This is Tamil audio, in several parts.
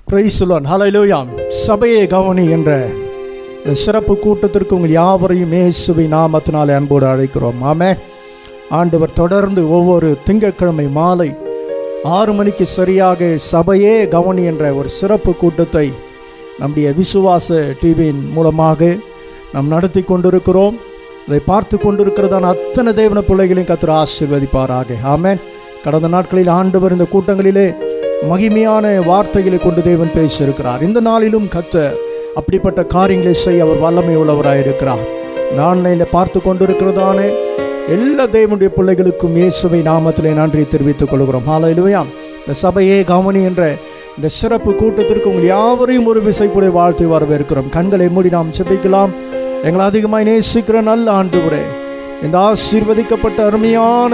பிரைஸ் தி லார்ட், ஹல்லேலூயா. சபையை கவனி என்ற சிறப்பு கூட்டத்திற்கு உங்கள் யாவரையும் இயேசுவின் நாமத்தினாலே அன்போடு அழைக்கிறோம். ஆமென். ஆண்டவர் தொடர்ந்து ஒவ்வொரு திங்கட்கிழமை மாலை 6 மணிக்கு சரியாக சபையே கவனி என்ற ஒரு சிறப்பு கூட்டத்தை நம்முடைய விசுவாச டிவியின் மூலமாக நாம் நடத்தி கொண்டிருக்கிறோம். அதை பார்த்து கொண்டிருக்கிறதான அத்தனை தேவன பிள்ளைகளையும் கர்த்தர் ஆசீர்வதிப்பாராக. ஆமென். கடந்த நாட்களில் ஆண்டவர் இந்த கூட்டங்களிலே மகிமையான வார்த்தைகளை கொண்டு தேவன் பேசியிருக்கிறார். இந்த நாளிலும் கர்த்தர் அப்படிப்பட்ட காரியங்களை செய்ய அவர் வல்லமை உள்ளவராயிருக்கிறார். ஆன்லைனில் பார்த்து கொண்டிருக்கிறதான எல்லா தேவனுடைய பிள்ளைகளுக்கும் இயேசுவை நாமத்திலே நன்றி தெரிவித்துக் கொள்கிறோம். ஹல்லேலூயா. இந்த சபையே கவனி என்ற இந்த சிறப்பு கூட்டத்திற்கு உங்கள் யாவரையும் ஒரு விசை கூட வாழ்த்து வரவேற்கிறோம். கண்களை மூடி நாம் ஜெபிக்கலாம். எங்களை அதிகமாக நேசிக்கிற நல்ல ஆண்டவரே, இந்த ஆசீர்வதிக்கப்பட்ட அருமையான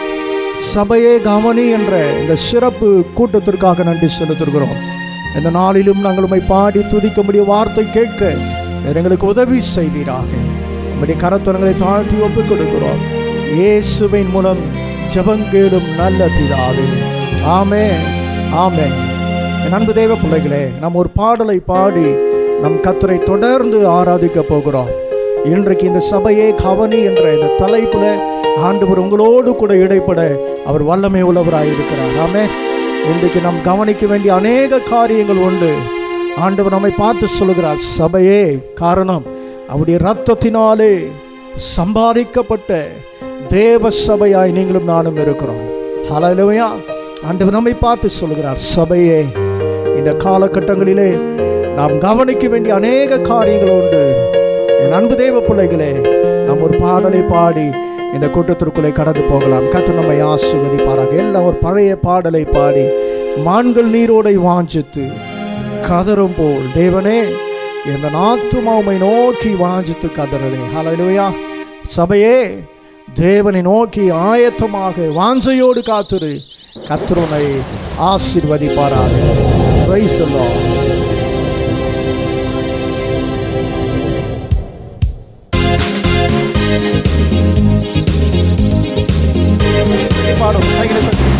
சபையே கவனி என்ற இந்த சிறப்பு கூட்டத்திற்காக நன்றி செலுத்துகிறோம். இந்த நாளிலும் நாங்கள் உம்மை பாடி துதிக்க முடிய வார்த்தை கேட்க எங்களுக்கு உதவி செய்வீராக. நம்முடைய கரத்துவங்களை தாழ்த்தி ஒப்புக் கொடுக்கிறோம். இயேசுவின் மூலம் ஜெபங்கேடும் நல்ல பிதாவே, ஆமென், ஆமென். என் அன்பு தேவ பிள்ளைகளே, நாம் ஒரு பாடலை பாடி நம் கர்த்தரை தொடர்ந்து ஆராதிக்க போகிறோம். இன்றைக்கு இந்த சபையே கவனி என்ற இந்த தலைப்புல ஆண்டவர் உங்களோடு கூட இடைப்பட அவர் வல்லமை உள்ளவராயிருக்கிறார். ஆமென். இன்றைக்கு நாம் கவனிக்க வேண்டிய அநேக காரியங்கள் உண்டு. ஆண்டவர் நம்மை பார்த்து சொல்லுகிறார், சபையே, காரணம் அவருடைய இரத்தத்தினாலே சம்பாதிக்கப்பட்ட தேவ சபையாய் நீங்களும் நானும் இருக்கிறோம். ஹல்லேலூயா. ஆண்டவர் நம்மை பார்த்து சொல்லுகிறார், சபையே, இந்த காலகட்டங்களிலே நாம் கவனிக்க வேண்டிய அநேக காரியங்கள் உண்டு. என் அன்பு தேவ பிள்ளைகளே, நாம் ஒரு பாடலை பாடி இந்த கூட்டத்திற்குள்ளே கடந்து போகலாம். கர்த்தர் நம்மை ஆசீர்வதிப்பாராக. எல்லாம் ஒரு பழைய பாடலை பாடி, மான்கள் நீரோடை வாஞ்சித்து கதரும் போல் தேவனே இந்த ஆத்துமா உம்மை நோக்கி வாஞ்சித்து கதறதே. ஹல்லேலூயா. சபையே, தேவனை நோக்கி ஆயத்தமாக வாஞ்சையோடு காத்திரு. கர்த்தர் உம்மை ஆசீர்வதிப்பாராக. Praise the lord. பாடும் கைகளை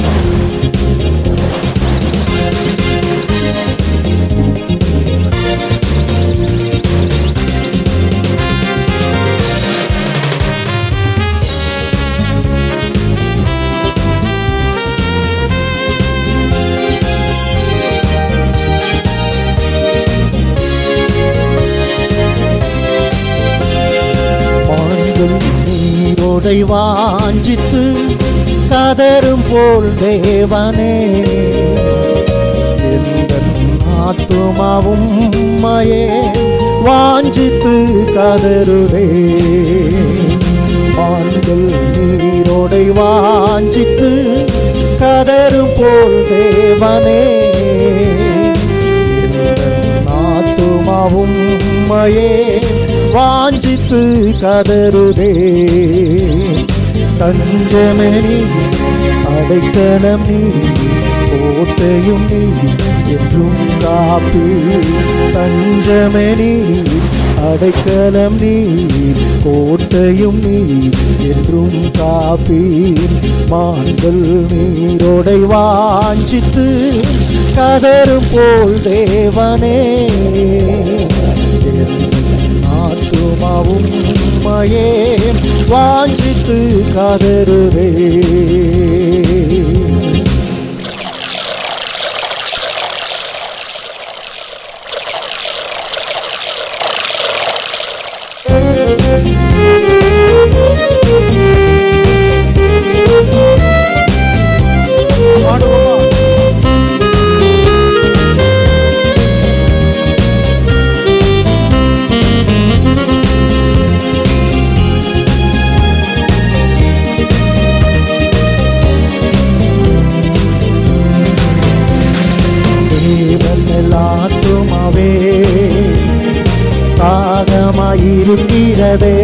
நீரோடை வாஞ்சித்து கதரும் போல் தேவனே எந்தன் ஆத்துமாவும் உம்மையே வாஞ்சித்து கதருதே. மான்கள் நீரோடை வாஞ்சித்து கதரும் போல் தேவனே எந்தன் ஆத்துமாவும் உம்மையே வாஞ்சித்து கதருதே. தஞ்சமே நீ, அடைக்கலம் நீ, கோட்டையும் நீ, என்றும் காப்பி. தஞ்சமே நீ, அடைக்கலம் நீ, கோட்டையும் நீ, என்றும் காப்பி. மான்கள் நீரோடை வாஞ்சித்து கதரும் போல் தேவனே ஆத்துமாவும் உம்மையே வாஞ்சித்து கதருதே. தாகமாயிருக்கிறதே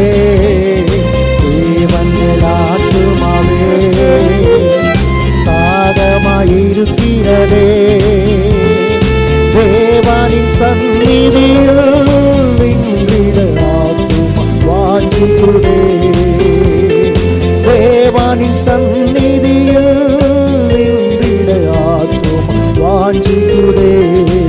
தேவன் ஆத்துமாவே, தாகமாயிருக்கிறதே தேவனின் சந்நிதியில் நின்றிட ஆத்துமா வாஞ்சிக்கிறதே. தேவனின் சந்நிதியில் நின்றிட ஆத்துமா வாஞ்சிக்கிறதே.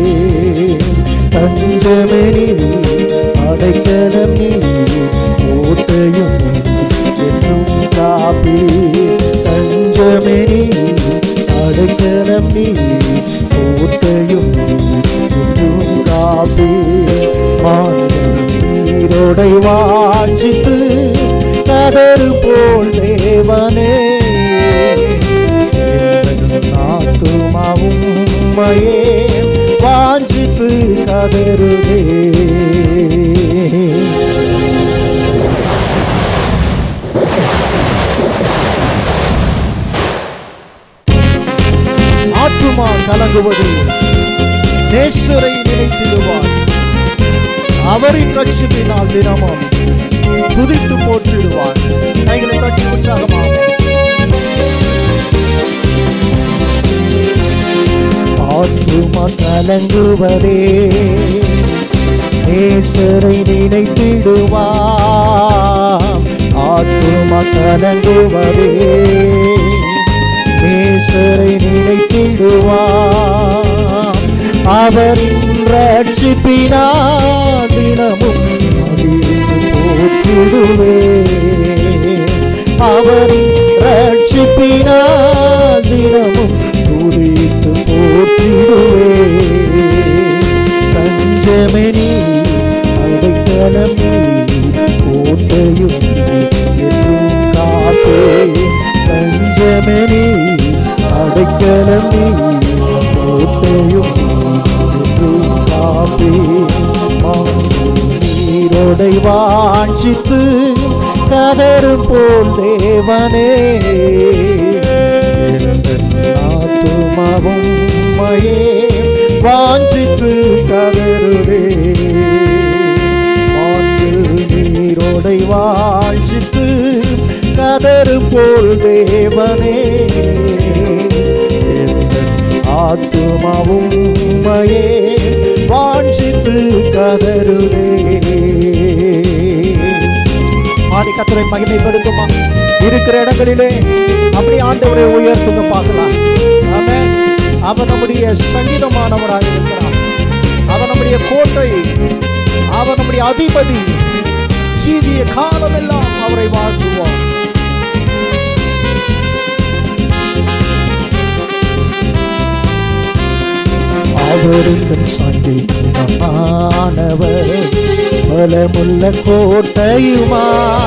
நீரோடை வாஞ்சித்து கதறு போல் தேவனே ஆத்துமாவும் உம்மையே வாஞ்சித்து கதறுதே. ஆத்துமா கலங்குவது நேசரை நினைத்திடுவார். அவரின் ரட்சிப்பினால் தினமும் துதித்து போற்றிடுவார். கைகளை தட்டி உற்சாகமாக ஆத்துமா கலங்குவதே நேசரை நினைத்திடுவார். ஆத்துமா கலங்குவதே நேசரை நினைத்திடுவார். அவரின் ரட்சிப்பினால் தினமும் போற்றிடுவே. அவரின் ரட்சிப்பினால் தினமும் துதித்து போற்றிடுவே. தஞ்சமெனி அடைக்கலமே கோட்டையும் என்றும் காப்பே. தஞ்சமெனி அடைக்கலமே கோட்டையும் என்றும் காப்பே. நீரோடை வாஞ்சித்து கதறும் போல் தேவனே ஆத்துமாவும் உம்மையே வாஞ்சித்து கதறுதே. நீரோடை வாஞ்சித்து கதறும் போல் தேவனே ஆத்துமாவும் உம்மையே வாஞ்சித்து கதறுதே. ஆதி கர்த்தரை மகிமைப்படுத்துமா. இருக்கிற இடங்களிலே அப்படி ஆண்டவரை உயர்த்துங்க பார்க்கலாம். ஆமென். அவர் நம்முடைய சங்கீதமானவராக இருக்கிறார். அவர் நம்முடைய கோட்டை, அவர் நம்முடைய அதிபதி. ஜீவிய காலமெல்லாம் அவரை வாழ்த்துவோம். அவருக்கு சங்கீதமானவர் பலமுள்ள கோட்டையுமா.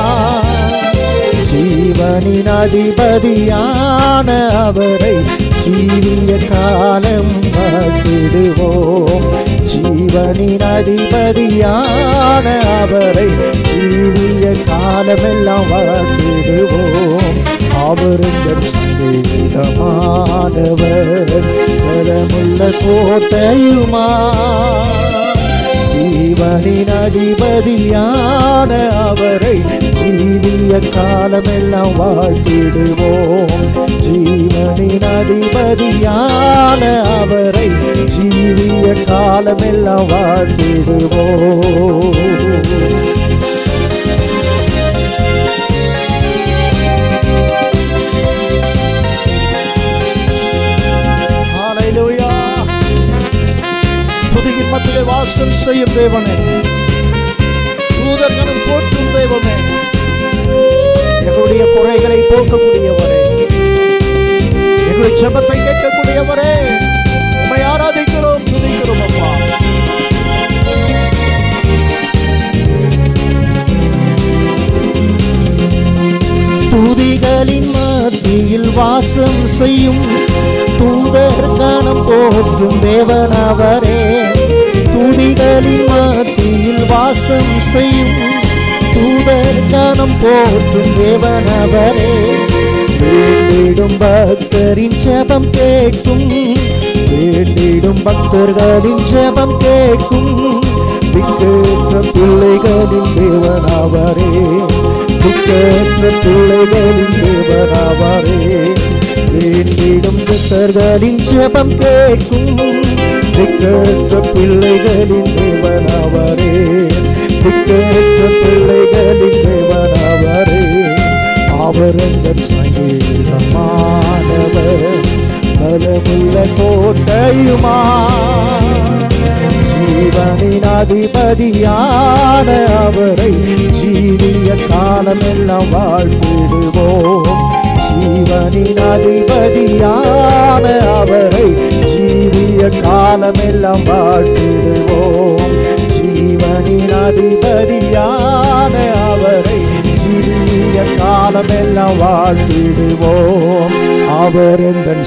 ஜீவனின் அதிபதியான அவரை ஜீவிய காலம் வாழ்த்திடுவோம். ஜீவனின் அதிபதியான அவரை ஜீவிய காலமெல்லாம் வாழ்த்திடுவோம். அவருங்கள் சங்கீதமானவர் பலமுள்ள கோட்டையுமா. ஜீவனின் அதிபதியான அவரை ஜீவிய காலமெல்லாம் வாழ்த்திடுவோம். ஜீவனின் அதிபதியான அவரை ஜீவிய காலமெல்லாம் வாழ்த்திடுவோம். துதியின் மத்தியிலே வாசம் செய்யும் தேவனே, தூதர்களும் போற்றும் தேவனே, எங்களுடைய குறைகளை போக்கக்கூடியவரே, எங்களுடைய ஜெபத்தை கேட்கக்கூடியவரே, உம்மை ஆராதிக்கிறோம், துதிக்கிறோம் அப்பா. துதிகளின் மத்தியில் வாசம் செய்யும் தூதர் கணம் போற்றும் தேவனவரே. துதிகளின் மத்தியில் வாசம் செய்யும் தூதர் கணம் போற்றும் தேவனவரே. வேண்டிடும் பக்தரின் ஜெபம் கேட்கும், வேண்டிடும் பக்தர்களின் ஜெபம் கேட்கும். திக்கேற்ற பிள்ளைகளின் தேவனவரே, திக்கேற்ற பிள்ளைகளின் தேவனவரே. வேண்டிடும் பக்தர்களின் ஜெபம் கேட்கும், திக்கேற்ற பிள்ளைகளின் தேவனவரே, திக்கேற்ற பிள்ளைகளின் தேவனவரே. அவர் எங்கள் சங்கீதமானவர் பலமுள்ள கோட்டையுமா. ஜீவனின் அதிபதியான அவரை ஜீவிய காலமெல்லாம் வாழ்த்திடுவோம். ஜீவனின் அதிபதியான அவரை ஜீவிய காலமெல்லாம் வாழ்த்திடுவோம். ஜீவன் ஜீவனின் அதிபதியான அவரை ஜீவிய காலமெல்லாம் வாழ்த்திடுவோம். அவர் எந்தன்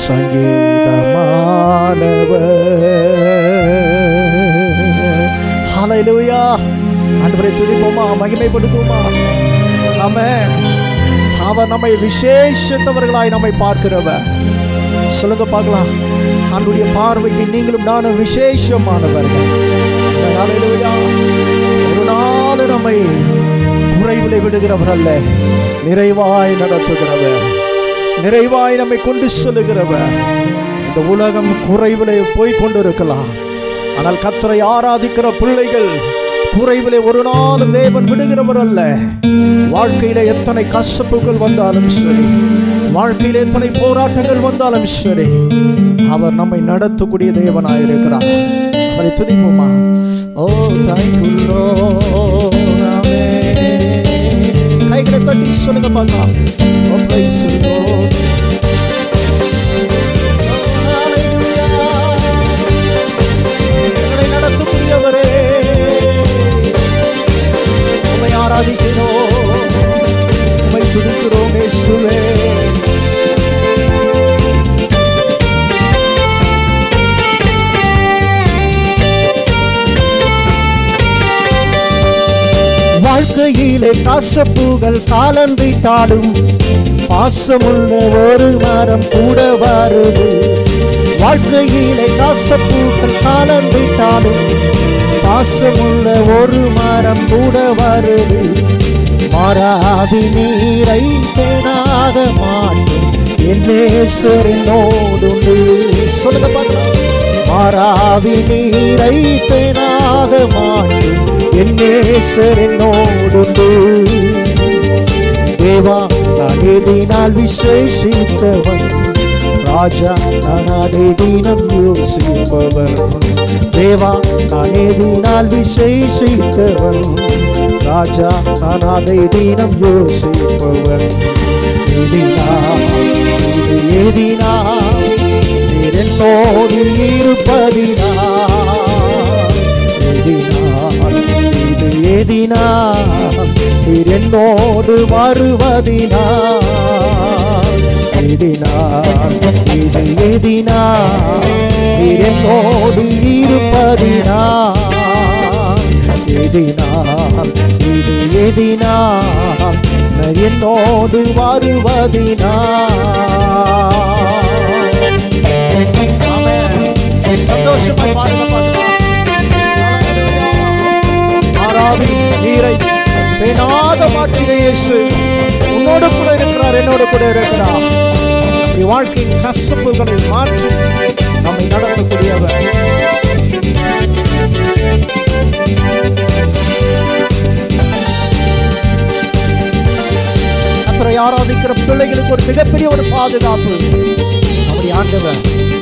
சங்கீதமானவர். ஹல்லேலூயா. ஆண்டவரை துதிப்போமா, மகிமைப்படுத்துவோமா? ஆமென். அவர் நம்மை விசேஷித்தவர்களாய் நம்மை பார்க்கிறவர். சொல்லுங்க பார்க்கலாம். அவருடைய பார்வைக்கு நீங்களும் நானும் விசேஷமானவர்கள். ஹல்லேலூயா. ஒரு நாள் நம்மை குறைவிலே விடுகிறவர் அல்ல, நிறைவாய் நடத்துகிறவர், நிறைவாய் நம்மை கொண்டு செல்லுகிறவர். இந்த உலகம் குறைவிலே போய் கொண்டிருக்கலாம், ஆனால் கர்த்தரை ஆராதிக்கிற பிள்ளைகள் குறைவிலே ஒரு நாளும் தேவன் விடுகிறவர் அல்ல. வாழ்க்கையில எத்தனை கசப்புகள் வந்தாலும் சரி, வாழ்க்கையில எத்தனை போராட்டங்கள் வந்தாலும் சரி, அவர் நம்மை நடத்தக்கூடிய தேவனாயிருக்கிறார். அவரை துதிப்போமா? ஓ தேங்க்யூ லார்ட். கைகளை தட்டி சொல்லுங்க பார்க்கலாம். Oh praise the lord. எங்களை நடத்தக்கூடியவரே, உம்மை ஆராதிக்கிறோம், உம்மை துதிக்கிறோம் இயேசுவே. வாழ்க்கையிலே கசப்புகள் காலந்திட்டாலும் பாசமுள்ள ஒரு மரம் கூட வருது. வாழ்க்கையிலே கசப்புகள் காலந்திட்டாலும் பாசமுள்ள ஒரு மரம் கூட வருது. மாறாதி நீரை தேனாக மாற்றும் என்னேஸ்வரனோடுண்டு. சொல்லுங்க பார்க்கலாம். மாறாவி நீரை தேனாக மாற்றும் என்னேஸ்வரனோடுண்டு. தேவா நான் எதினால் விசேஷித்தவன், ராஜா நான் அதை தினம் யோசிப்பவர். தேவா நான் எதினால் விசேஷித்தவன், ராஜா நான் அதை தினம் யோசிப்பவர். எதினா நீர் என்னோடு இருப்பதினா, எதினா நீர் என்னோடு வருவதினா, எதினா நீர் என்னோடு இருப்பதினா, எதினா என்னோடு வருவதினா. சந்தோஷமாய் பாருங்க. மாறாவி நீரை பேனாக மாற்றிய இயேசு உன்னோடு கூட இருக்கிறார், என்னோடு கூட இருக்கிறார். வாழ்க்கையின் கசப்புகளை மாற்றி நம்மை நடத்தக்கூடியவர். கர்த்தரை ஆராதிக்கிற பிள்ளைகளுக்கு ஒரு மிகப்பெரிய ஒரு பாதுகாப்பு நம்முடைய ஆண்டவர்.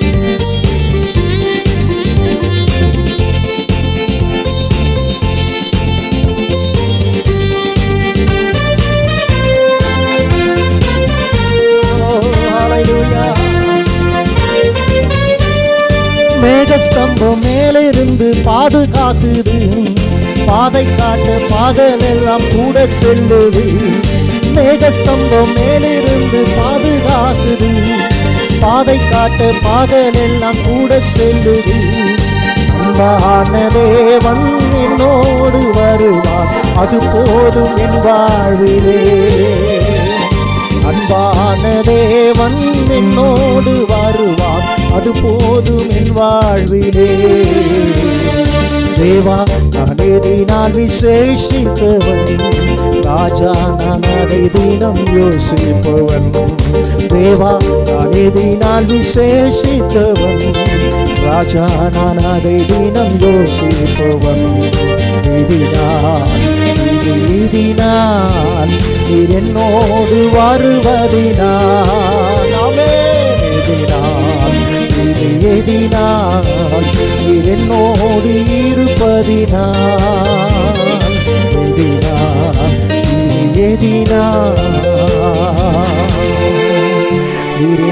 மேகஸ்தம்பம் மேலிருந்து பாதுகாக்குது, பாதை காட்ட பாதலெல்லாம் கூட செல்லுது. மேகஸ்தம்பம் மேலிருந்து பாதுகாக்குது, பாதை காட்ட பாதலெல்லாம் கூட செல்லுது. அன்பான தேவன் என்னோடு வருவார், அது போதும் என் வாழ்விலே. அன்பான தேவன் என்னோடு வருவார், அது போதும் என் வாழ்விலே. தேவா நான் எதினால் விசேஷித்தவன், ராஜா நான் அதை தினம் யோசிப்பவன். தேவா நான் எதினால் விசேஷித்தவன், ராஜா நான் அதை தினம் யோசிப்பவன். எதினால் நீர் என்னோடு வருவதினால், எதினால் நீர் என்னோடு இருப்பதினால், எதினால் நீர்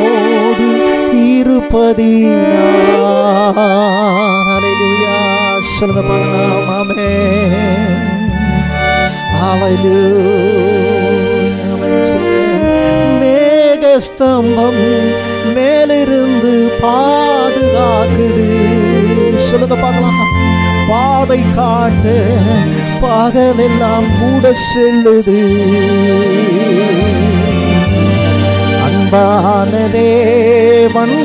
என்னோடு இருப்பதினால். ஹல்லேலூயா. சொல்லுங்க பார்க்கலாம். ஆமென். ஹல்லேலூயா. மேகஸ்தம்பம் மேலிருந்து பாதுகாக்குது. சொல்லுங்க பார்க்கலாம். பாதை காட்டு பகலெல்லாம் கூட செல்லுது. அன்பான தேவன்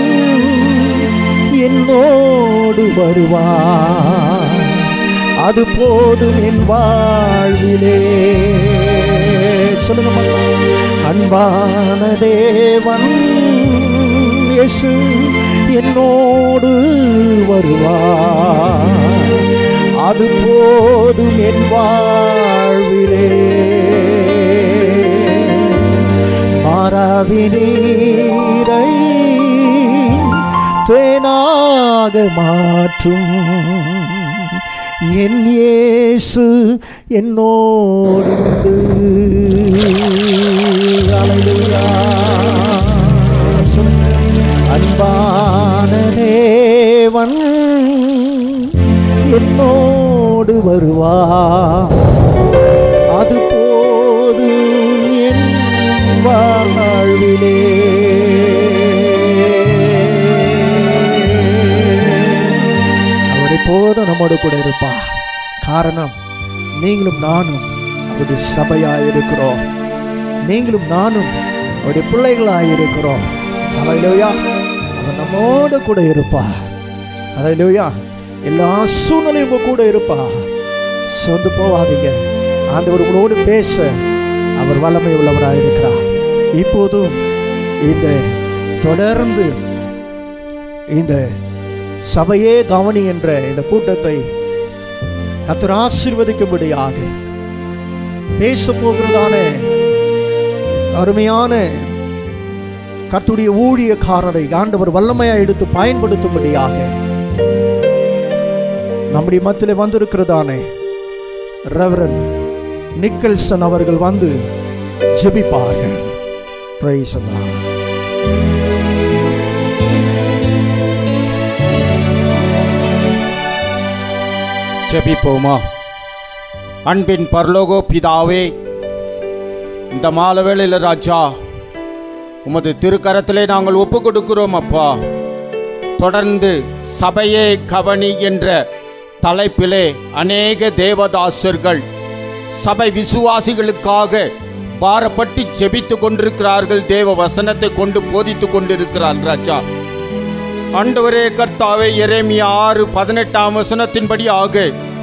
என்னோடு வருவார், அது போதும் என் வாழ்விலே. சொல்லுங்க பார்க்கலாம். அன்பான தேவன் இயேசு என்னோடு வருவார், அது போதும் என் வாழ்விலே. மாறாவினீரை தேனாக மாற்றும் என் இயேசு என்னோடு. அல்லேலூயா. அன்பான தேவன் என்னோடு வருவார், அது போதும் என் வாழ்விலே. அவர் எப்போதும் நம்மோடு கூட இருப்பார். காரணம், நீங்களும் நானும் அவருடைய சபையாயிருக்கிறோம். நீங்களும் நானும் அவருடைய பிள்ளைகளாயிருக்கிறோம். அல்லேலூயா. அவர் நம்மோடு கூட இருப்பார். அல்லேலூயா. எல்லா சூழ்நிலையும் உங்க கூட இருப்பா. சொந்து போவாதீங்க. ஆண்டவர் உங்களோடு பேச அவர் வல்லமை உள்ளவராக இருக்கிறார். இப்போதும் இந்த தொடர்ந்து இந்த சபையே கவனி என்ற இந்த கூட்டத்தை கர்த்தர் ஆசீர்வதிக்கும்படியாக பேச போகிறதான அருமையான கர்த்தருடைய ஊழியக்காரரை ஆண்டவர் வல்லமையாக எடுத்து பயன்படுத்தும்படியாக நம்முடைய மத்தியிலே வந்திருக்கிறதானே ரெவரண்ட் நிக்கல்சன் அவர்கள் வந்து ஜெபிப்பார்கள். Price the Lord. ஜெபிப்போமா. அன்பின் பரலோக பிதாவே, இந்த மாலை வேளையில் ராஜா உமது திருக்கரத்திலே நாங்கள் ஒப்பு கொடுக்கிறோம் அப்பா. தொடர்ந்து சபையே கவனி என்ற தலைப்பிலே அநேக தேவதாசர்கள் சபை விசுவாசிகளுக்காக பாரப்பட்டு ஜெபித்து கொண்டிருக்கிறார்கள். தேவ வசனத்தை கொண்டு போதித்து கொண்டிருக்கிறார் ராஜா. ஆண்டவரே கர்த்தாவே, எரேமியா 6:18 வசனத்தின்படியாக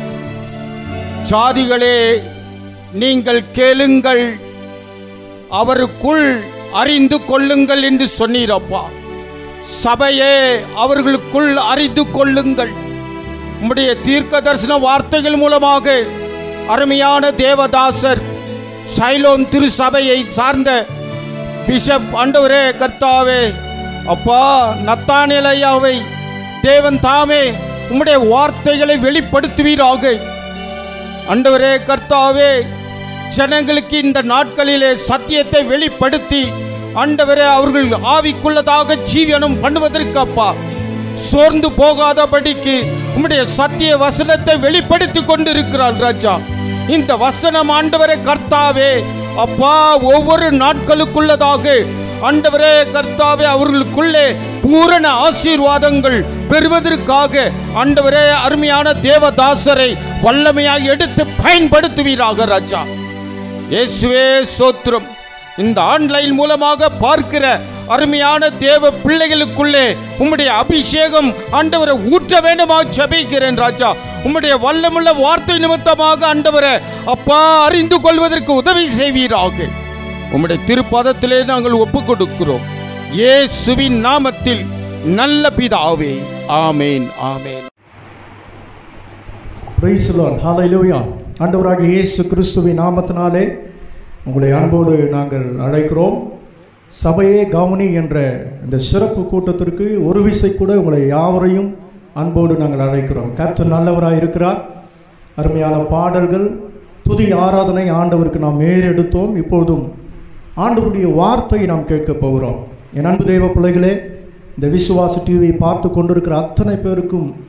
ஜாதிகளே நீங்கள் கேளுங்கள், அவருக்குள் அறிந்து கொள்ளுங்கள் என்று சொன்னீரப்பா. சபையே அவர்களுக்குள் அறிந்து கொள்ளுங்கள். உம்முடைய தீர்க்க தரிசன வார்த்தைகள் மூலமாக அருமையான தேவதாசர் சைலோன் திருச்சபையை சார்ந்த பிஷப் ஆண்டவரே கர்த்தாவே அப்பா நத்தானியேல் ஐயாவை தேவன் தாமே உம்முடைய வார்த்தைகளை வெளிப்படுத்துவீராக. ஆண்டவரே கர்த்தாவே, ஜனங்களுக்கு இந்த நாட்களிலே சத்தியத்தை வெளிப்படுத்தி ஆண்டவரே அவர்கள் ஆவிக்குள்ளதாக ஜீவனம் பண்ணுவதற்கு அப்பா சோர்ந்து போகாதபடிக்கு உம்முடைய சத்திய வசனத்தை வெளிப்படுத்தி கொண்டிருக்கிறார் ராஜா. இந்த வசனம் ஆண்டவரே கர்த்தாவே அப்பா ஒவ்வொரு நாட்களுக்குள்ளதாக ஆண்டவரே கர்த்தாவே அவர்களுக்குள்ளே பூரண ஆசீர்வாதங்கள் பெறுவதற்காக ஆண்டவரே அருமையான தேவதாசரை வல்லமையாக எடுத்து பயன்படுத்துவீராக ராஜா. இயேசுவே ஸ்தோத்திரம். இந்த ஆன்லைன் மூலமாக பார்க்கிற அருமையான தேவ பிள்ளைகளுக்குள்ளே உம்முடைய அபிஷேகம் ஆண்டவரை ஊற்ற வேண்டுமா ஜெபிக்கிறேன் ராஜா. உம்முடைய வல்லமுள்ள வார்த்தை நிமித்தமாக ஆண்டவரை அப்பா அறிந்து கொள்வதற்கு உதவி செய்வீராக. உம்முடைய திருப்பாதத்திலே நாங்கள் ஒப்புக் கொடுக்கிறோம் இயேசுவின் நாமத்தில் நல்ல பிதாவே. ஆமேன் ஆமேன். Praise the lord. ஹல்லேலூயா. ஆண்டவராகிய இயேசு கிறிஸ்துவின் நாமத்தினாலே உங்களை அன்போடு நாங்கள் அழைக்கிறோம். சபையே கவனி என்ற இந்த சிறப்பு கூட்டத்திற்கு ஒரு விசை கூட உங்களை யாவரையும் அன்போடு நாங்கள் அழைக்கிறோம். கர்த்தர் நல்லவராக இருக்கிறார். அருமையான பாடல்கள், துதி ஆராதனை ஆண்டவருக்கு நாம் ஏறெடுத்தோம். இப்போதும் ஆண்டவருடைய வார்த்தையை நாம் கேட்க போகிறோம். என் அன்பு தெய்வ பிள்ளைகளே, இந்த விசுவாச டிவியை பார்த்து கொண்டிருக்கிற அத்தனை பேருக்கும்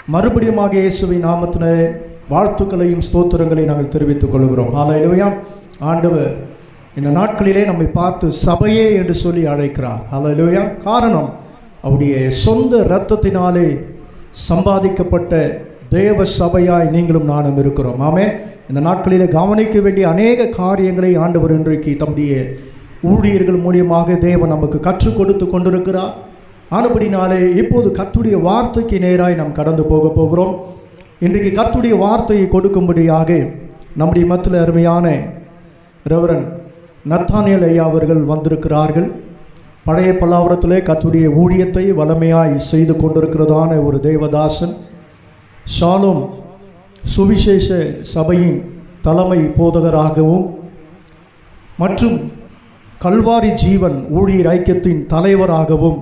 மறுபடியுமாக இயேசுவின் நாமத்திலே வாழ்த்துக்களையும் ஸ்தோத்திரங்களையும் நாங்கள் தெரிவித்துக் கொள்கிறோம். ஹல்லேலூயா. ஆண்டவர் இந்த நாட்களிலே நம்மை பார்த்து சபையே என்று சொல்லி அழைக்கிறார். ஹல்லேலூயா. காரணம், அவருடைய சொந்த இரத்தத்தினாலே சம்பாதிக்கப்பட்ட தேவ சபையாய் நீங்களும் நானும் இருக்கிறோம். ஆமென். இந்த நாட்களிலே கவனிக்க வேண்டிய அநேக காரியங்களை ஆண்டவர் இன்றைக்கு தம்முடைய ஊழியர்கள் மூலியமாக தேவன் நமக்கு கற்றுக் கொடுத்து கொண்டிருக்கிறார். ஆனபடினாலே இப்போது கர்த்தருடைய வார்த்தைக்கு நேராய் நாம் கடந்து போகிறோம். இன்றைக்கு கர்த்தருடைய வார்த்தையை கொடுக்கும்படியாக நம்முடைய மத்தியில் அருமையான ரெவரண்ட் நத்தானியேல் ஐயா அவர்கள் வந்திருக்கிறார்கள். பழைய பல்லாவரத்திலே கர்த்தருடைய ஊழியத்தை வல்லமையாய் செய்து கொண்டிருக்கிறதான ஒரு தேவதாசன். ஷாலோம் சுவிசேஷ சபையின் தலைமை போதகராகவும் மற்றும் கல்வாரி ஜீவன் ஊழியர் ஐக்கியத்தின் தலைவராகவும்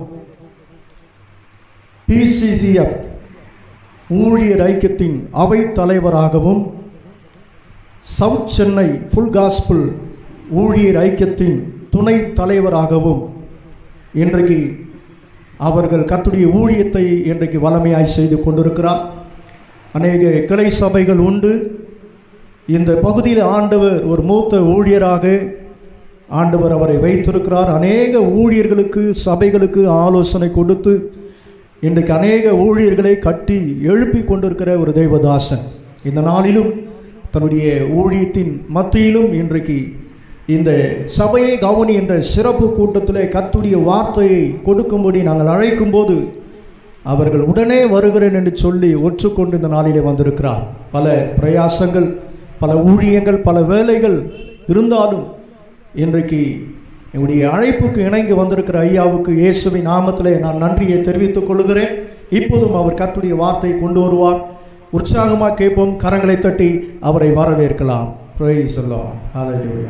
PCCF ஊழியர் ஐக்கியத்தின் அவை தலைவராகவும் சவுத் சென்னை ஃபுல் காஸ்பிள் ஊழியர் ஐக்கியத்தின் துணை தலைவராகவும் இன்றைக்கு அவர்கள் கர்த்தருடைய ஊழியத்தை இன்றைக்கு வல்லமையாய் செய்து கொண்டிருக்கிறார். அநேக கிளை சபைகள் உண்டு. இந்த பகுதியில் ஆண்டவர் ஒரு மூத்த ஊழியராக ஆண்டவர் அவரை வைத்திருக்கிறார். அநேக ஊழியர்களுக்கு சபைகளுக்கு ஆலோசனை கொடுத்து இன்றைக்கு அநேக ஊழியர்களை கட்டி எழுப்பி கொண்டிருக்கிற ஒரு தேவதாசன். இந்த நாளிலும் தன்னுடைய ஊழியத்தின் மத்தியிலும் இன்றைக்கு இந்த சபையை கவனி என்ற சிறப்பு கூட்டத்தில் கர்த்தருடைய வார்த்தையை கொடுக்கும்படி நாங்கள் அழைக்கும் போது அவர்கள் உடனே வருகிறேன் என்று சொல்லி ஒற்றுக்கொண்டு இந்த நாளிலே வந்திருக்கிறார். பல பிரயாசங்கள், பல ஊழியங்கள், பல வேலைகள் இருந்தாலும் இன்றைக்கு என்னுடைய அழைப்புக்கு இணங்கி வந்திருக்கிற ஐயாவுக்கு இயேசுவின் நாமத்திலே நான் நன்றியை தெரிவித்துக் கொள்கிறேன். இப்போதும் அவர் கர்த்தருடைய வார்த்தையை கொண்டு வருவார். உற்சாகமாக கேட்போம். கரங்களை தட்டி அவரை வரவேற்கலாம். Price the lord. ஹல்லேலூயா.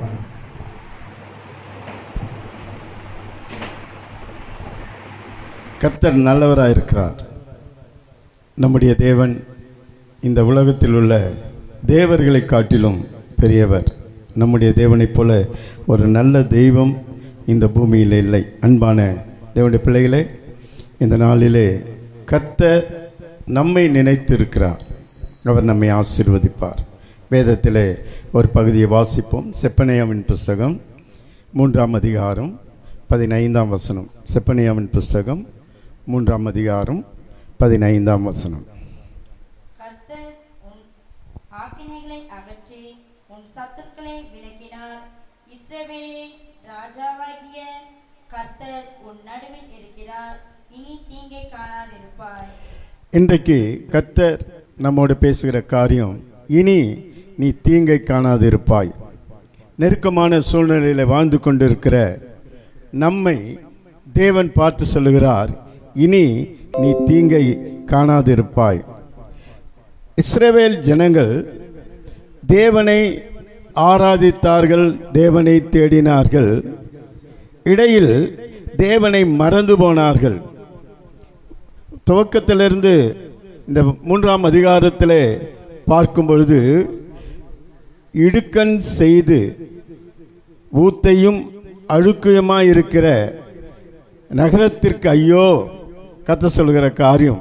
கர்த்தர் நல்லவராக இருக்கிறார். நம்முடைய தேவன் இந்த உலகத்தில் உள்ள தேவர்களை காட்டிலும் பெரியவர். நம்முடைய தேவனைப் போல ஒரு நல்ல தெய்வம் இந்த பூமியில் இல்லை. அன்பான தேவனுடைய பிள்ளைகளே, இந்த நாளிலே கர்த்தர் நம்மை நினைத்திருக்கிறார். அவர் நம்மை ஆசீர்வதிப்பார். வேதத்திலே ஒரு பகுதியை வாசிப்போம். செப்பனியாவின் புஸ்தகம் 3ஆம் அதிகாரம் 15ஆம் வசனம். செப்பனியாவின் புஸ்தகம் 3ஆம் அதிகாரம் 15ஆம் வசனம். கர்த்தர் உன் ஆக்கினைகளை அகற்றி உன் சத்துருக்களை விலக்கினார். இஸ்ரவேலின் ராஜாவாகிய கர்த்தர் உன் நடுவில் இருக்கிறார். இனி தீங்கை காணாதிருப்பாய். இன்றைக்கு கர்த்தர் நம்மோடு பேசுகிற காரியம், இனி நீ தீங்கை காணாதிருப்பாய். நெருக்கமான சூழ்நிலையில் வாழ்ந்து கொண்டிருக்கிற நம்மை தேவன் பார்த்து சொல்லுகிறார், இனி நீ தீங்கை காணாதிருப்பாய். இஸ்ரவேல் ஜனங்கள் தேவனை ஆராதித்தார்கள், தேவனை தேடினார்கள். இடையில் தேவனை மறந்து போனார்கள். துவக்கத்திலிருந்து இந்த 3ஆம் அதிகாரத்தில் பார்க்கும் பொழுது, இடுக்கண் செய்து ஊத்தையும் அழுக்குயமாயிருக்கிற நகரத்திற்கு ஐயோ கத்த சொல்கிற காரியம்.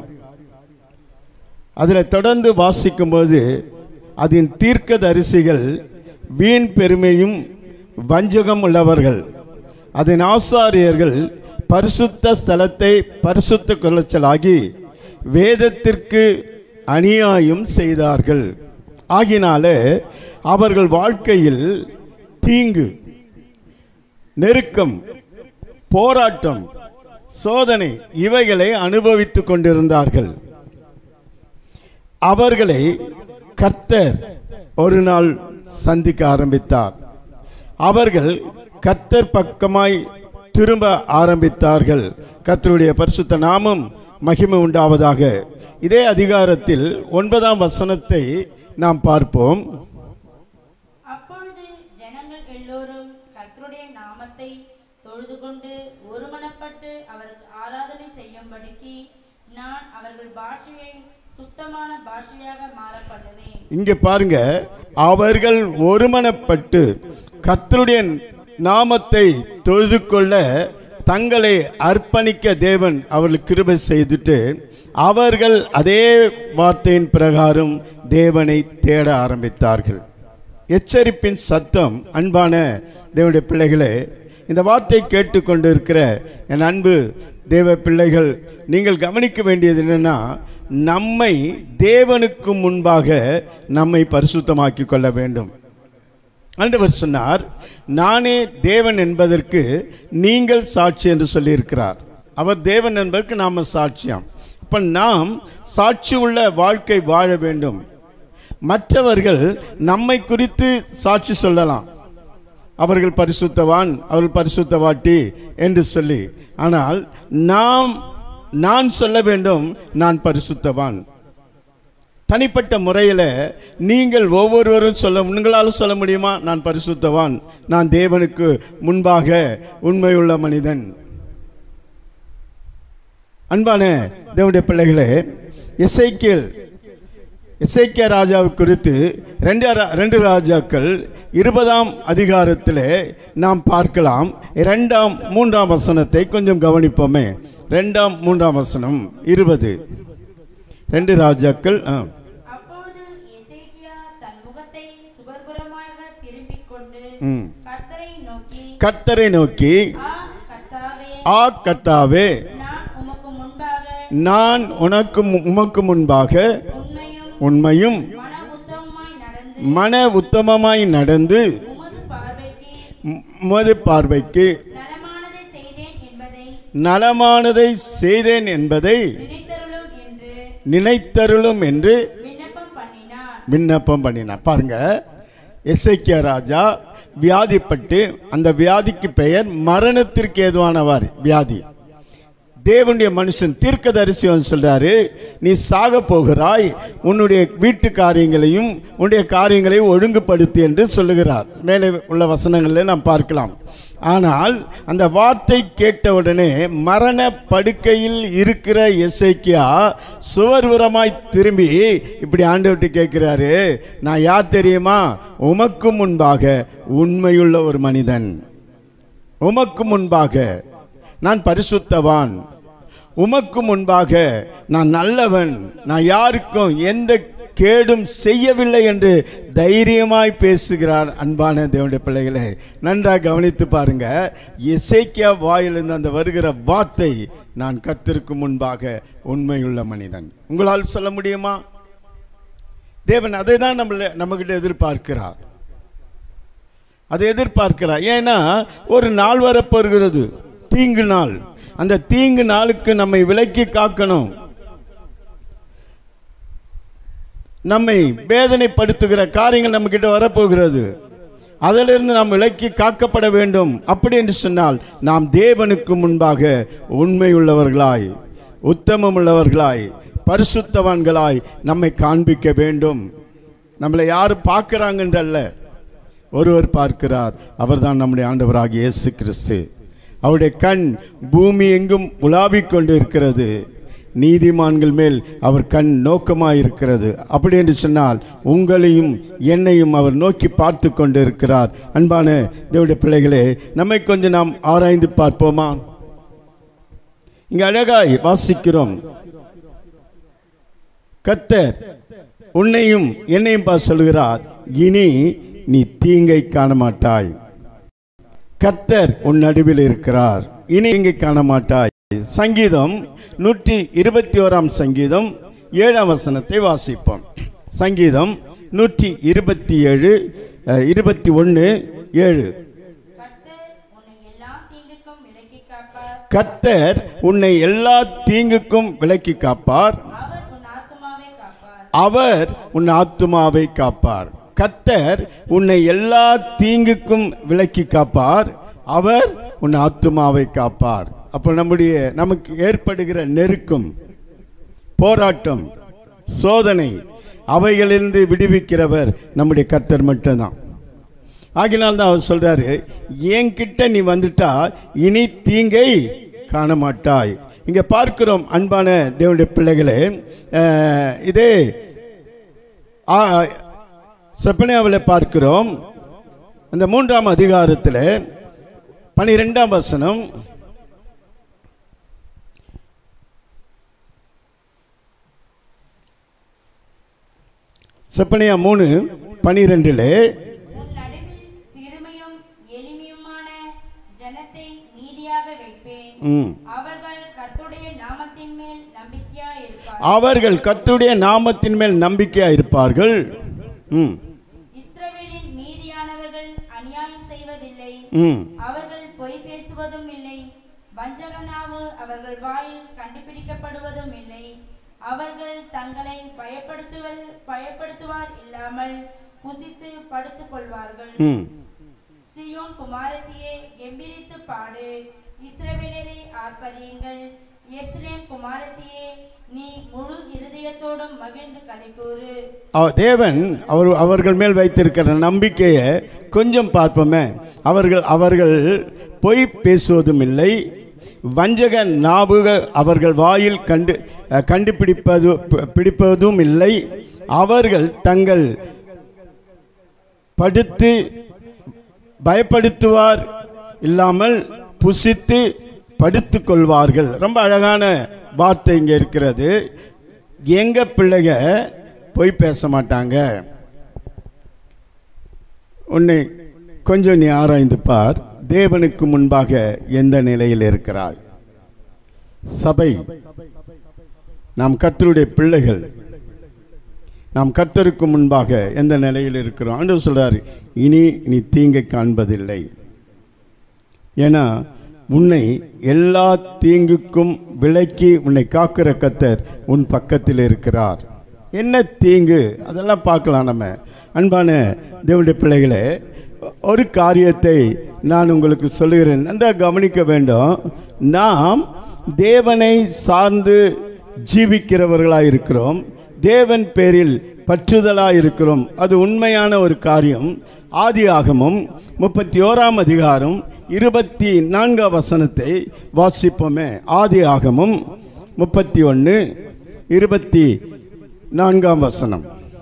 அதில் தொடர்ந்து வாசிக்கும்போது, அதன் தீர்க்கதரிசிகள் வீண் பெருமையும் வஞ்சகம் உள்ளவர்கள், அதன் ஆசாரியர்கள் பரிசுத்த ஸ்தலத்தை பரிசுத்த கொலைச்சலாகி வேதத்திற்கு அநியாயம் செய்தார்கள். ஆகினாலே அவர்கள் வாழ்க்கையில் தீங்கு, நெருக்கம், போராட்டம், சோதனை இவைகளை அனுபவித்துக் கொண்டிருந்தார்கள். அவர்களை கர்த்தர் ஒரு நாள் சந்திக்க ஆரம்பித்தார். அவர்கள் கர்த்தர் பக்கமாய் திரும்ப ஆரம்பித்தார்கள். கர்த்தருடைய பரிசுத்த நாமம் மகிமை உண்டாவதாக. இதே அதிகாரத்தில் 9ஆம் வசனத்தை நாம் பார்ப்போம். அப்பொழுது ஜனங்கள் எல்லோரும் கர்த்தருடைய நாமத்தை தொழுது கொண்டு ஒருமனப்பட்டு அவருக்கு ஆராதனை செய்யும்படிக்கு நான் அவர்கள் பாஷையை சுத்தமான பாஷையாக மாற பண்ணுவேன். இங்க பாருங்க, அவர்கள் ஒருமனப்பட்டு கர்த்தருடைய நாமத்தை தொழுது கொள்ள தங்களை அர்ப்பணிக்க தேவன் அவர்களுக்கு கிருபை செய்துட்டு அவர்கள் அதே வார்த்தையின் பிரகாரம் தேவனை தேட ஆரம்பித்தார்கள். எச்சரிப்பின் சத்தம். அன்பான தேவனுடைய பிள்ளைகளே, இந்த வார்த்தை கேட்டுக்கொண்டு இருக்கிற என் அன்பு தேவ பிள்ளைகள், நீங்கள் கவனிக்க வேண்டியது என்னன்னா, நம்மை தேவனுக்கு முன்பாக நம்மை பரிசுத்தமாக்கி கொள்ள வேண்டும். ஆண்டவர் சொன்னார், நானே தேவன் என்பதற்கு நீங்கள் சாட்சி என்று சொல்லியிருக்கிறார். அவர் தேவன் என்பதற்கு நாம சாட்சியாம். அப்ப நாம் சாட்சி உள்ள வாழ்க்கை வாழ வேண்டும். மற்றவர்கள் நம்மை குறித்து சாட்சி சொல்லலாம், அவர்கள் பரிசுத்தவான், அவர்கள் பரிசுத்தவாட்டி என்று சொல்லி. ஆனால் நான் சொல்ல வேண்டும், நான் பரிசுத்தவான். தனிப்பட்ட முறையில் நீங்கள் ஒவ்வொருவரும் உங்களால் சொல்ல முடியுமா, நான் பரிசுத்தவான், நான் தேவனுக்கு முன்பாக உண்மையுள்ள மனிதன்? அன்பான தேவனுடைய பிள்ளைகளே, எசேக்கியா ராஜாவை குறித்து 2 ராஜாக்கள் 20ஆம் அதிகாரத்தில் நாம் பார்க்கலாம். 2ஆம் 3ஆம் வசனத்தை கொஞ்சம் கவனிப்போமே. 2ஆம் 3ஆம் வசனம் 20. 2 ராஜாக்கள். அப்பொழுது எசேக்கியா தன் முகத்தை சுவர்புறமாக திருப்பிக் கொண்டு கர்த்தரை நோக்கி ஆ கர்த்தாவே, நான் உமக்கு முன்பாக உண்மையும் மன உத்தமமாய் நடந்து உமது பார்வைக்கு நலமானதை செய்தேன் என்பதை நினைத்தருளும் என்று விண்ணப்பம் பண்ணினார். பாருங்க, எசேக்கியா ராஜா வியாதிப்பட்டு, அந்த வியாதிக்கு பெயர் மரணத்திற்கு ஏதுவானவர் வியாதி. தேவனுடைய மனுஷன் தீர்க்கதரிசி சொல்றாரு, நீ சாக போகிறாய், உன்னுடைய வீட்டு காரியங்களையும் உன்னுடைய காரியங்களையும் ஒழுங்குபடுத்தி என்று சொல்லுகிறார். மேலே உள்ள வசனங்களில் நாம் பார்க்கலாம். ஆனால் அந்த வார்த்தை கேட்டவுடனே மரண படுக்கையில் இருக்கிற எசேக்கியா சுவர்புறமாய் திரும்பி இப்படி ஆண்டவர்கிட்ட கேட்கிறாரு, நான் யார் தெரியுமா? உமக்கு முன்பாக உண்மையுள்ள ஒரு மனிதன், உமக்கு முன்பாக நான் பரிசுத்தவான், உமக்கு முன்பாக நான் நல்லவன், நான் யாருக்கும் எந்த கேடும் செய்யவில்லை என்று தைரியமாய் பேசுகிறார். அன்பான தேவனுடைய பிள்ளைகளே, நன்றாக கவனித்து பாருங்க. எசேக்கியா வாயிலிருந்து அந்த வருகிற வார்த்தை, நான் கர்த்தருக்கு முன்பாக உண்மையுள்ள மனிதன். உங்களால் சொல்ல முடியுமா? தேவன் அதை தான் நம்மகிட்ட எதிர்பார்க்கிறார். அதை எதிர்பார்க்கிறார். ஏன்னா ஒரு நாள் வரப்போகிறது, தீங்கு நாள். அந்த தீங்கு நாளுக்கு நம்மை விலக்கி காக்கணும். நம்மை வேதனைப்படுத்துகிற காரியங்கள் நம்ம கிட்ட வரப்போகிறது. அதிலிருந்து நாம் விலக்கி காக்கப்பட வேண்டும். அப்படி என்று சொன்னால் நாம் தேவனுக்கு முன்பாக உண்மையுள்ளவர்களாய், உத்தமம் உள்ளவர்களாய், பரிசுத்தவான்களாய் நம்மை காண்பிக்க வேண்டும். நம்மளை யாரு பார்க்கிறாங்கன்றல்ல, ஒருவர் பார்க்கிறார், அவர்தான் நம்முடைய ஆண்டவராகிய இயேசு கிறிஸ்து. அவருடைய கண் பூமி எங்கும் உலாவிக் கொண்டு இருக்கிறது. நீதிமான்கள் மேல் அவர் கண் நோக்கமாயிருக்கிறது. அப்படி என்று சொன்னால் உங்களையும் என்னையும் அவர் நோக்கி பார்த்து கொண்டு இருக்கிறார். அன்பான தேவனுடைய பிள்ளைகளே, நம்மை கொஞ்சம் நாம் ஆராய்ந்து பார்ப்போமா? இங்க அழகாய் வாசிக்கிறோம், கர்த்தர் உன்னையும் என்னையும் பார்த்து சொல்கிறார், இனி நீ தீங்கை காண மாட்டாய். கர்த்தர் உன் நடுவில் இருக்கிறார், இனி தீங்கை காண மாட்டாய். சங்கீதம் 121 சங்கீதம் 7 வசனத்தை வாசிப்போம். சங்கீதம் 127 21:7. கர்த்தர் உன்னை எல்லா தீங்குக்கும் விலக்கி காப்பார், அவர் உன் ஆத்துமாவை காப்பார். கர்த்தர் உன்னை எல்லா தீங்குக்கும் விலக்கி காப்பார், அவர் உன் ஆத்துமாவை காப்பார். அப்போ நமக்கு ஏற்படுகிற நெருக்கம், போராட்டம், சோதனை, அவைகளிலிருந்து விடுவிக்கிறவர் நம்முடைய கர்த்தர் மட்டும்தான். ஆகினால் தான் அவர் சொல்றாரு, என்கிட்ட நீ வந்துட்டா இனி தீங்கை காண மாட்டாய். இங்க பார்க்கிறோம் அன்பான தேவனுடைய பிள்ளைகளே, இதே செப்பனியாவில் பார்க்கிறோம். அந்த 3ஆம் அதிகாரத்தில் 12ஆம் வசனம், செப்பனியா 3:12 உன் நடுவில் சிறுமையும் எளிமையுமான ஜனத்தை மீதியாக வைப்பேன். அவர்கள் கர்த்தருடைய நாமத்தின் மேல் நம்பிக்கையா இருப்பார்கள். அவர்கள் கர்த்தருடைய நாமத்தின் மேல் நம்பிக்கையா இருப்பார்கள். இஸ்ரவேலில் மீதியானவர்கள் அநியாயம் செய்வதில்லை. அவர்கள் பொய் பேசுவதும் இல்லை. வஞ்சகனாவு அவர்கள் வாயில் கண்டுபிடிக்கப்படுவதும் இல்லை. அவர்கள் தங்களை பயப்படுத்துவார் இல்லாமல் புசித்து படுத்துக் கொள்வார்கள். சியோன் குமாரத்தியே கெம்பீரித்து பாடு, இஸ்ரவேலரை ஆர்ப்பரியுங்கள். எருசலேம் குமாரத்தியே நீ முழு இருதயத்தோடும் மகிழ்ந்து கலிகூரு. தேவன் அவர்கள் மேல் வைத்திருக்கிற நம்பிக்கையை கொஞ்சம் பார்ப்போமே. அவர்கள் பொய் பேசுவதும் இல்லை. வஞ்சக நாவுக அவர்கள் வாயில் பிடிப்பதும் இல்லை. அவர்கள் தங்கள் படுத்து பயப்படுத்துவார் இல்லாமல் புசித்து படுத்துக் கொள்வார்கள். ரொம்ப அழகான வார்த்தை இங்க இருக்கிறது. எங்க பிள்ளைங்க பொய் பேச மாட்டாங்க. உன்னை கொஞ்சம் நீ ஆராய்ந்து பார். தேவனுக்கு முன்பாக எந்த நிலையில் இருக்கிறாய்? சபை, நாம் கர்த்தருடைய பிள்ளைகள், நாம் கர்த்தருக்கு முன்பாக எந்த நிலையில் இருக்கிறோம்? ஆண்டவர் சொல்றார், இனி நீ தீங்கை காண்பதில்லை. ஏன்னா உன்னை எல்லா தீங்குக்கும் விலக்கி உன்னை காக்கிற கர்த்தர் உன் பக்கத்தில் இருக்கிறார். என்ன தீங்கு அதெல்லாம் பார்க்கலாம். நம்ம அன்பான தேவனுடைய பிள்ளைகளே, ஒரு காரியத்தை நான் உங்களுக்கு சொல்லுகிறேன், நன்றாக கவனிக்க வேண்டும். நாம் தேவனை சார்ந்து ஜீவிக்கிறவர்களாக இருக்கிறோம். தேவன் பேரில் பற்றுதலாக இருக்கிறோம். அது உண்மையான ஒரு காரியம். ஆதியாகமம் 31:24 வாசிப்போமே. ஆதியாகமம் 31:24.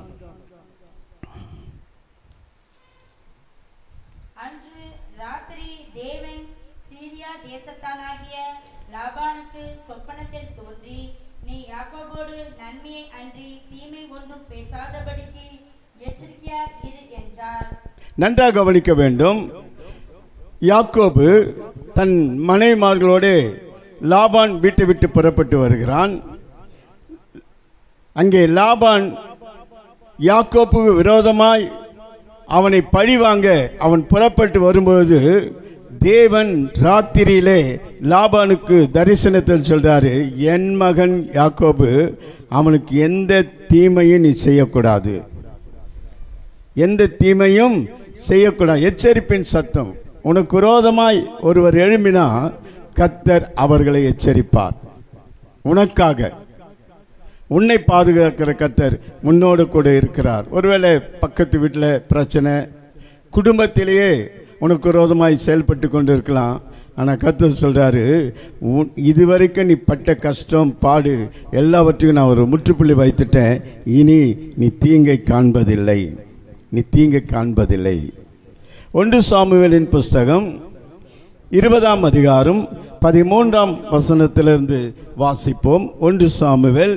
அன்று ராத்திரி தேவன் சீரியா தேசத்தானாகிய லாபானுக்கு சொப்பனத்தில் தோன்றி, நீ யாக்கோபோடு நன்மையை அன்றி தீமை ஒன்றும் பேசாதபடிக்கு எச்சரிக்கையா இரு என்றார். நன்றாக கவனிக்க வேண்டும். யாக்கோபு தன் மனைவிமார்களோடு லாபான் வீட்டை விட்டு புறப்பட்டு வருகிறான். அங்கே லாபான் யாக்கோபுக்கு விரோதமாய் அவனை பழிவாங்க அவன் புறப்பட்டு வரும்போது தேவன் ராத்திரியிலே லாபானுக்கு தரிசனத்தில் சொல்றாரு, என் மகன் யாக்கோபு, அவனுக்கு எந்த தீமையும் நீ செய்யக்கூடாது, எந்த தீமையும் செய்யக்கூடாது. எச்சரிப்பின் சத்தம். உனக்கு விரோதமாய் ஒருவர் எழும்பினா கர்த்தர் அவர்களை எச்சரிப்பார். உனக்காக உன்னை பாதுகாக்கிற கர்த்தர் உன்னோடு கூட இருக்கிறார். ஒருவேளை பக்கத்து வீட்டில் பிரச்சனை, குடும்பத்திலேயே உனக்கு விரோதமாய் செயல்பட்டு கொண்டு இருக்கலாம். ஆனால் கர்த்தர் சொல்றாரு, இதுவரைக்கும் நீ பட்ட கஷ்டம் பாடு எல்லாவற்றையும் நான் ஒரு முற்றுப்புள்ளி வைத்துட்டேன். இனி நீ தீங்கை காண்பதில்லை, நீ தீங்கை காண்பதில்லை. 1 சாமுவேலின் புஸ்தகம் 20:13 வாசிப்போம். 1 சாமுவேல்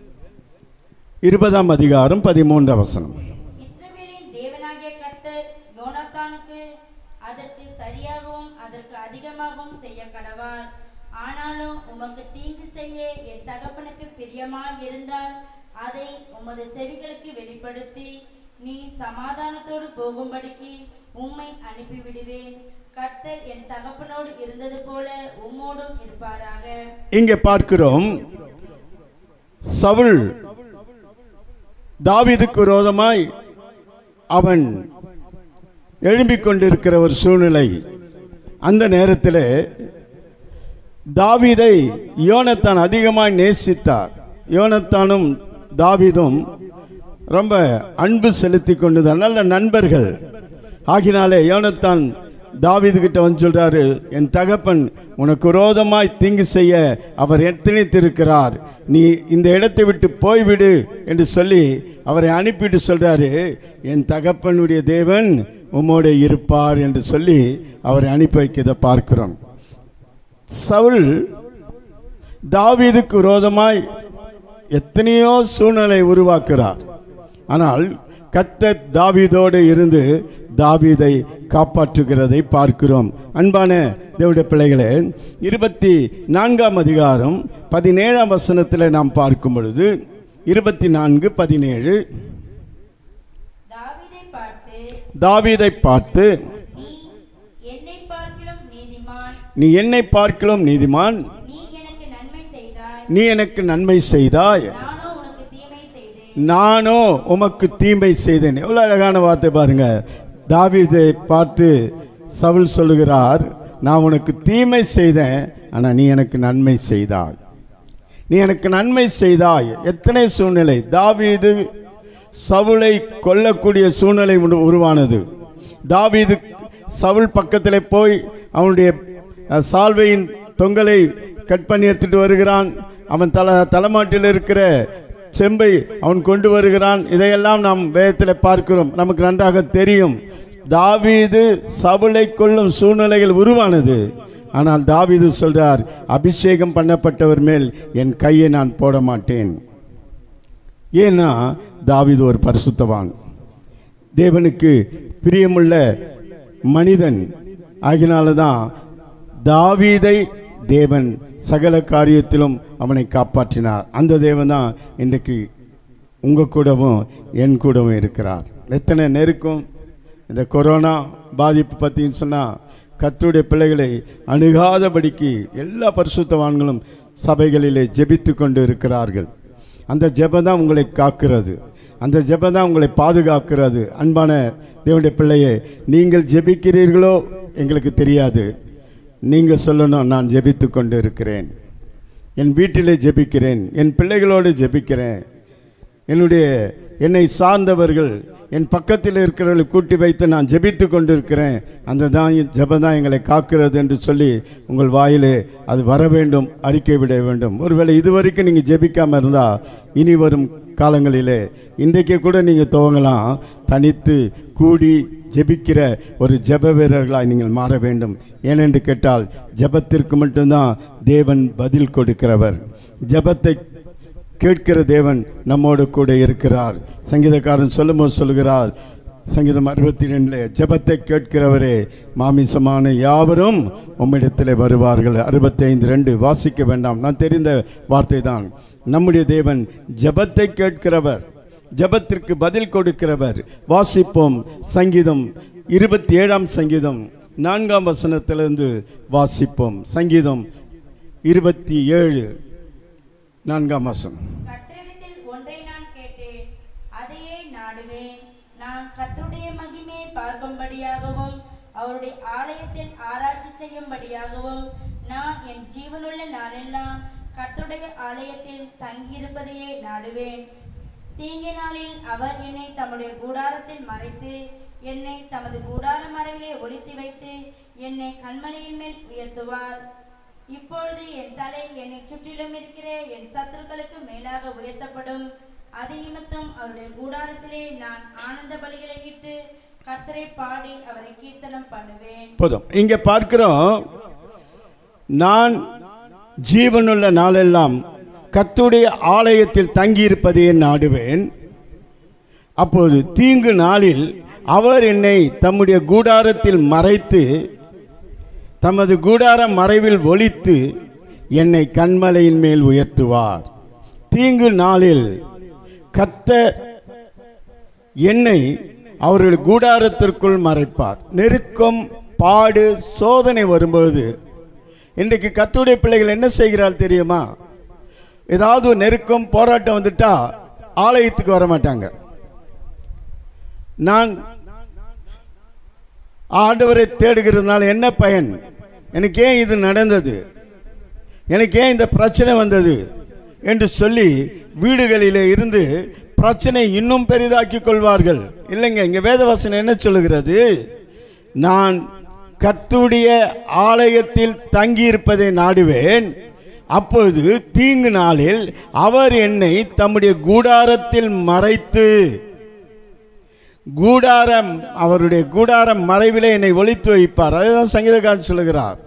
20:13. இஸ்ரவேலின் தேவனாகிய கர்த்தர் யோனத்தானுக்கு அதற்கு சரியாகவும் அதற்கு அதிகமாகவும் செய்ய கடவார். ஆனாலும் உமக்கு தீங்கு செய்ய என் தகப்பனுக்கு பிரியமாய் இருந்தால் அதை உமது செவிகளுக்கு வெளிப்படுத்தி நீ சமாதானத்தோடு போகும்படிக்கு உம்மை அனுப்பிவிடுவேன். கர்த்தர் என் தகப்பனோடு இருந்தது போல உம்மோடும் இருப்பாராக. இங்கே பார்க்கிறோம், சவுல் தாவீதுக்கு விரோதமாய் அவன் எழும்பிக் கொண்டிருக்கிற ஒரு சூழ்நிலை. அந்த நேரத்தில் தாவீதை யோனத்தான் அதிகமாய் நேசித்தார். யோனத்தானும் தாவீதும் ரொம்ப அன்பு செலுத்தி கொண்டுதான் நல்ல நண்பர்கள். ஆகினாலே யோனத்தான் தாவீது கிட்ட வந்து சொல்றாரு, என் தகப்பன் உனக்கு விரோதமாய் தீங்கு செய்ய அவர் எத்தனைத்திருக்கிறார், நீ இந்த இடத்தை விட்டு போய்விடு என்று சொல்லி அவரை அனுப்பிட்டு சொல்றாரு, என் தகப்பனுடைய தேவன் உம்மோடு இருப்பார் என்று சொல்லி அவரை அனுப்பி வைக்கிறத பார்க்கிறோம். சவுல் தாவீதுக்கு விரோதமாய் எத்தனையோ சூழ்நிலை உருவாக்குறார். ஆனால் கர்த்தர் தாவீதோடு இருந்து தாவீதை காப்பாற்றுகிறதை பார்க்கிறோம். அன்பான தேவனுடைய பிள்ளைகளே, 24ஆம் அதிகாரம் 17ஆம் வசனத்தில் நாம் பார்க்கும் பொழுது 24:17 தாவீதை பார்த்து நீ என்னை பார்க்கிலும் நீதிமான், நீ எனக்கு நன்மை செய்தாய், நானோ உமக்கு தீமை செய்தேன். எவ்வளவு அழகான வார்த்தை பாருங்க. தாவீதை பார்த்து சவுல் சொல்லுகிறார், நான் உனக்கு தீமை செய்தேன், ஆனா நீ எனக்கு நன்மை செய்தாய், நீ எனக்கு நன்மை செய்தாய். எத்தனை சூழ்நிலை, தாவீது சவுலை கொல்லக்கூடிய சூழ்நிலை உருவானது. தாவீது சவுல் பக்கத்தில் போய் அவனுடைய சால்வையின் தொங்கலை கட் பண்ணி எடுத்துட்டு வருகிறான். அவன் தலைமாட்டில் இருக்கிற செம்பை அவன் கொண்டு வருகிறான். இதையெல்லாம் நாம் வேதத்தில் பார்க்கிறோம், நமக்கு நன்றாக தெரியும். தாவீது சவுலை கொல்லும் சூழ்நிலைகள் உருவானது. ஆனால் தாவீது சொல்றார், அபிஷேகம் பண்ணப்பட்டவர் மேல் என் கையை நான் போட மாட்டேன். ஏன்னா தாவீது ஒரு பரிசுத்தவான், தேவனுக்கு பிரியமுள்ள மனிதன். ஆகினால்தான் தாவீதை தேவன் சகல காரியத்திலும் அவனை காப்பாற்றினார். அந்த தேவன் தான் இன்றைக்கு உங்கள் கூடவும் என் கூடவும் இருக்கிறார். எத்தனை நெருக்கம் இந்த கொரோனா பாதிப்பு பற்றின்னு சொன்னால், கர்த்தருடைய பிள்ளைகளை அணுகாதபடிக்கு எல்லா பரிசுத்தவான்களும் சபைகளிலே ஜெபித்து கொண்டு இருக்கிறார்கள். அந்த ஜெபம் தான் உங்களை காக்கிறது, அந்த ஜெபம் தான் உங்களை பாதுகாக்கிறது. அன்பான தேவனுடைய பிள்ளையே, நீங்கள் ஜெபிக்கிறீர்களோ எங்களுக்கு தெரியாது. நீங்கள் சொல்லணும், நான் ஜெபித்து கொண்டு இருக்கிறேன், என் வீட்டிலே ஜெபிக்கிறேன், என் பிள்ளைகளோடு ஜெபிக்கிறேன், என்னை சார்ந்தவர்கள் என் பக்கத்தில் இருக்கிறவர்களை கூட்டி வைத்து நான் ஜெபித்து கொண்டு இருக்கிறேன். அந்த ஜெபம் தான் எங்களை காக்கிறது என்று சொல்லி உங்கள் வாயிலே அது வர வேண்டும், அறிக்கை விட வேண்டும். ஒருவேளை இதுவரைக்கும் நீங்கள் ஜெபிக்காமல் இருந்தால், இனி வரும் காலங்களிலே இன்றைக்கே கூட நீங்கள் துவங்கலாம். தனித்து கூடி ஜெபிக்கிற ஒரு ஜெப வீரர்களாய் நீங்கள் மாற வேண்டும். ஏனென்று கேட்டால், ஜெபத்திற்கு மட்டும்தான் தேவன் பதில் கொடுக்கிறவர். ஜெபத்தை கேட்கிற தேவன் நம்மோடு கூட இருக்கிறார். சங்கீதக்காரன் சொல்லும்போது சொல்கிறார், சங்கீதம் 62 ஜெபத்தை கேட்கிறவரே மாமிசமான யாவரும் உம்மிடத்திலே வருவார்கள். 65:2 வாசிக்க வேண்டாம், நான் தெரிந்த வார்த்தை தான். நம்முடைய தேவன் ஜெபத்தை கேட்கிறவர், ஜெபத்திற்கு பதில் கொடுக்கிறவர். வாசிப்போம். சங்கீதம் 27ஆம் சங்கீதம் 4ஆம் வசனத்திலிருந்து வாசிப்போம். சங்கீதம் 27 4ஆம் வசனம். கர்த்தரிடத்தில் ஒன்றை நான் கேட்டேன், அதையே நாடுவேன். நான் கர்த்தருடைய மகிமையை பார்க்கும்படியாகவும் அவருடைய ஆலயத்தில் ஆராய்ச்சி செய்யும்படியாகவும் நான் என் ஜீவனுள்ள நாளெல்லாம் கர்த்தருடைய ஆலயத்தில் தங்கியிருப்பதையே நாடுவேன். தீங்கு நாளில் அவர் என்னை தம்முடைய கூடாரத்தில் மறைத்து, என்னை தமது கூடார மறைவிலே ஒளித்து வைத்து, என்னை கண்மலையின் மேல் உயர்த்துவார். இப்பொழுது என் தலை என்னை சுற்றிலும் இருக்கிற என் சத்துருக்களுக்கு மேலாக உயர்த்தப்படும். அது நிமித்தம் அவருடைய கூடாரத்திலே நான் ஆனந்த பலிகளை இட்டு கர்த்தரை பாடி அவரை கீர்த்தனம் பண்ணுவேன். போதும். இங்க பார்க்கிறோம், நான் ஜீவனுள்ள நாளெல்லாம் கர்த்தருடைய ஆலயத்தில் தங்கியிருப்பதையே நாடுவேன். அப்போது தீங்கு நாளில் அவர் என்னை தம்முடைய கூடாரத்தில் மறைத்து, தமது கூடார மறைவில் ஒளித்து, என்னை கண்மலையின் மேல் உயர்த்துவார். தீங்கு நாளில் கர்த்தர் என்னை அவர்கள் கூடாரத்திற்குள் மறைப்பார். நெருக்கம், பாடு, சோதனை வரும்போது இன்றைக்கு கர்த்தருடைய பிள்ளைகள் என்ன செய்கிறார்கள் தெரியுமா? ஏதாவது நெருக்கம், போராட்டம் வந்துட்டா ஆலயத்துக்கு வர மாட்டாங்க. நான் ஆண்டவரை தேடுகிறதுனால என்ன பயன்? எனக்கு ஏன் இது நடந்தது, எனக்கு ஏன் இந்த பிரச்சனை வந்தது என்று சொல்லி வீடுகளிலே இருந்து பிரச்சனை இன்னும் பெரிதாக்கி கொள்வார்கள். இல்லைங்க, இங்க வேதவசனம் என்ன சொல்லுகிறது? நான் கர்த்தருடைய ஆலயத்தில் தங்கியிருப்பதை நாடுவேன். அப்பொழுது தீங்கு நாளில் அவர் என்னை தம்முடைய கூடாரத்தில் மறைத்து, அவருடைய கூடார மறைவிலே என்னை ஒளித்து வைப்பார். அதுதான் சங்கீதக்காரன் சொல்லுகிறார்.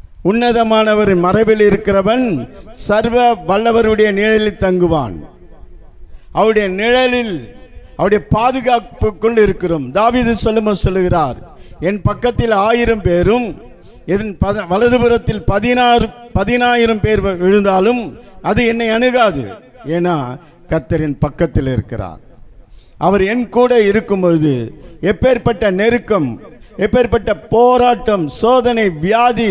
உன்னதமானவரின் மறைவில் இருக்கிறவன் சர்வ வல்லவருடைய நிழலில் தங்குவான். அவருடைய நிழலில் அவருடைய பாதுகாப்புக்குள் இருக்கிறோம். தாவீது சொல்லுகிறார், என் பக்கத்தில் 1000 பேரும் என் வலதுபுறத்தில் 10,000 பேர் விழுந்தாலும் அது என்னை அணுகாது. ஏன்னா கர்த்தரின் பக்கத்தில் இருக்கிறார். அவர் என் கூட இருக்கும் பொழுது எப்பேற்பட்ட நெருக்கம், எப்பேற்பட்ட போராட்டம், சோதனை, வியாதி,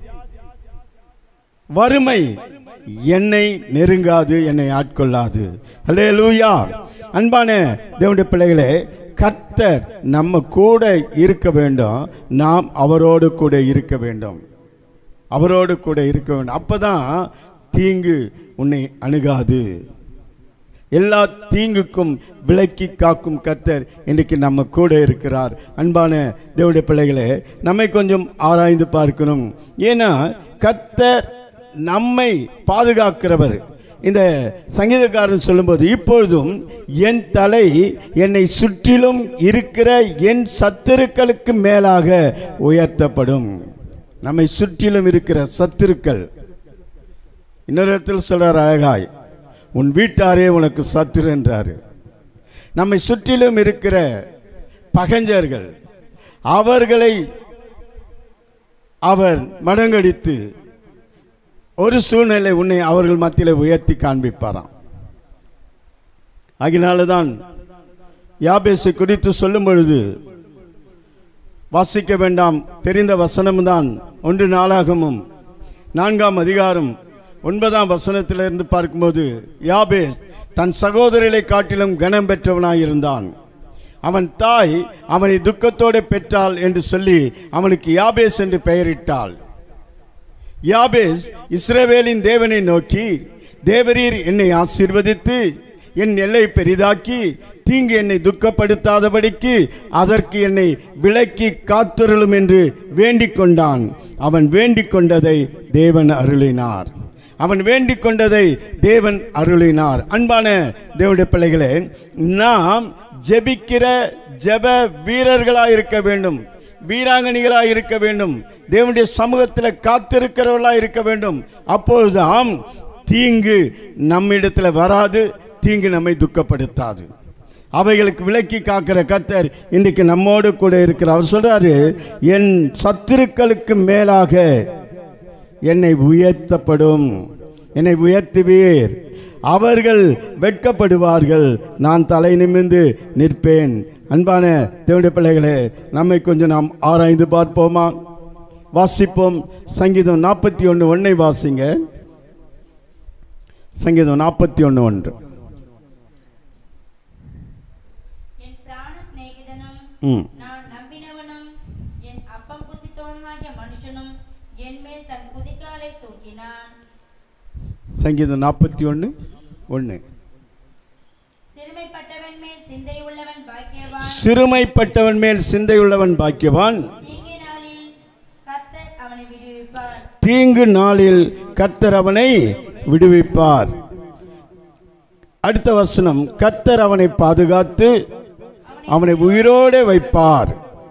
வறுமை என்னை நெருங்காது, என்னை ஆட்கொள்ளாது. அல்லேலூயா. அன்பான தேவனுடைய பிள்ளைகளே, கர்த்தர் நம்ம கூட இருக்க வேண்டும். நாம் அவரோடு கூட இருக்க வேண்டும். அவரோடு கூட இருக்க வேண்டும். அப்பதான் தீங்கு உன்னை அணுகாது. எல்லா தீங்குக்கும் விலக்கி காக்கும் கர்த்தர் இன்றைக்கு நம்ம கூட இருக்கிறார். அன்பான தேவனுடைய பிள்ளைகளே, நம்மை கொஞ்சம் ஆராய்ந்து பார்க்கணும். ஏன்னா கர்த்தர் நம்மை பாதுகாக்கிறவர். இந்த சங்கீதக்காரன் சொல்லும்போது, இப்பொழுதும் என் தலை என்னை சுற்றிலும் இருக்கிற என் சத்துருக்களுக்கு மேலாக உயர்த்தப்படும். நம்மை சுற்றிலும் இருக்கிற சத்துருக்கள். இன்னொரு இடத்தில் சொல்றார் அழகாய், உன் வீட்டாரே உனக்கு சத்துரு என்றாரு. நம்மை சுற்றிலும் இருக்கிற பகைஞர்கள், அவர்களை அவர் மடங்கடித்து ஒரு சூழ்நிலை உன்னை அவர்கள் மத்தியில் உயர்த்தி காண்பிப்பாராம். அதனால்தான் யாபேசை குறித்து சொல்லும் பொழுது வாசிக்க வேண்டாம், தெரிந்த வசனம்தான். 1 நாளாகமும் 4ஆம் அதிகாரம் 9ஆம் வசனத்திலிருந்து பார்க்கும்போது, யாபேஸ் தன் சகோதரரை காட்டிலும் கனம் பெற்றவனாயிருந்தான். அவன் தாய் அவனை துக்கத்தோடு பெற்றாள் என்று சொல்லி அவனுக்கு யாபேஸ் என்று பெயரிட்டாள். யாபேஸ் இஸ்ரவேலின் தேவனை நோக்கி, தேவரீர் என்னை ஆசீர்வதித்து என் எல்லை பெரிதாக்கி தீங்கு என்னை துக்கப்படுத்தாதபடிக்கு அதற்கு என்னை விலக்கி காத்தருளும் என்று வேண்டிக் கொண்டான். அவன் வேண்டிக் கொண்டதை தேவன் அருளினார். அவன் வேண்டிக் கொண்டதை தேவன் அருளினார். அன்பான தேவனுடைய பிள்ளைகளே, நாம் ஜெபிக்கிற ஜெப வீரர்களாய் இருக்க வேண்டும், வீராங்கனிகளாய் இருக்க வேண்டும், தேவனுடைய சமூகத்தில் காத்திருக்கிறவர்களாய் இருக்க வேண்டும். அப்போதுதான் தீங்கு நம்மிடத்தில் வராது, தீங்கு நம்மை துக்கப்படுத்தாது. அவைகளுக்கு விலக்கி காக்கிற கர்த்தர் இன்றைக்கு நம்மோடு கூட இருக்கிறார். அவர் சொல்றாரு, என் சத்துருக்களுக்கு மேலாக என்னை உயர்த்தப்படும், என்னை உயர்த்துவீர், அவர்கள் வெட்கப்படுவார்கள், நான் தலை நிமிர்ந்து நிற்பேன். அன்பான தேவனுடைய பிள்ளைகளே, நம்மை கொஞ்சம் நாம் ஆராய்ந்து பார்ப்போமா? வாசிப்போம். சங்கீதம் 41:1 வாசிங்க. சங்கீதம் 41:1. என் பிராண சிநேகிதனும் நான் நம்பினவனும் என் அப்பம் புசித்தவனுமாகிய மனுஷனும் என் மேல் தன் குதிகாலை தூக்கினான். சங்கீதம் 41:1. சிறுமைப்பட்டவன் மேல் சிந்தை உள்ளவன் பாக்கியவான். சிறுமைப்பட்டவன் மேல் சிந்தை உள்ளவன் பாக்கியவான். தீங்கு நாளில் கர்த்தர் அவனை விடுவிப்பார். தீங்கு நாளில் கர்த்தர் அவனை விடுவிப்பார். அடுத்த வசனம், கர்த்தர் அவனை பாதுகாத்து அவனை உயிரோடு வைப்பார்.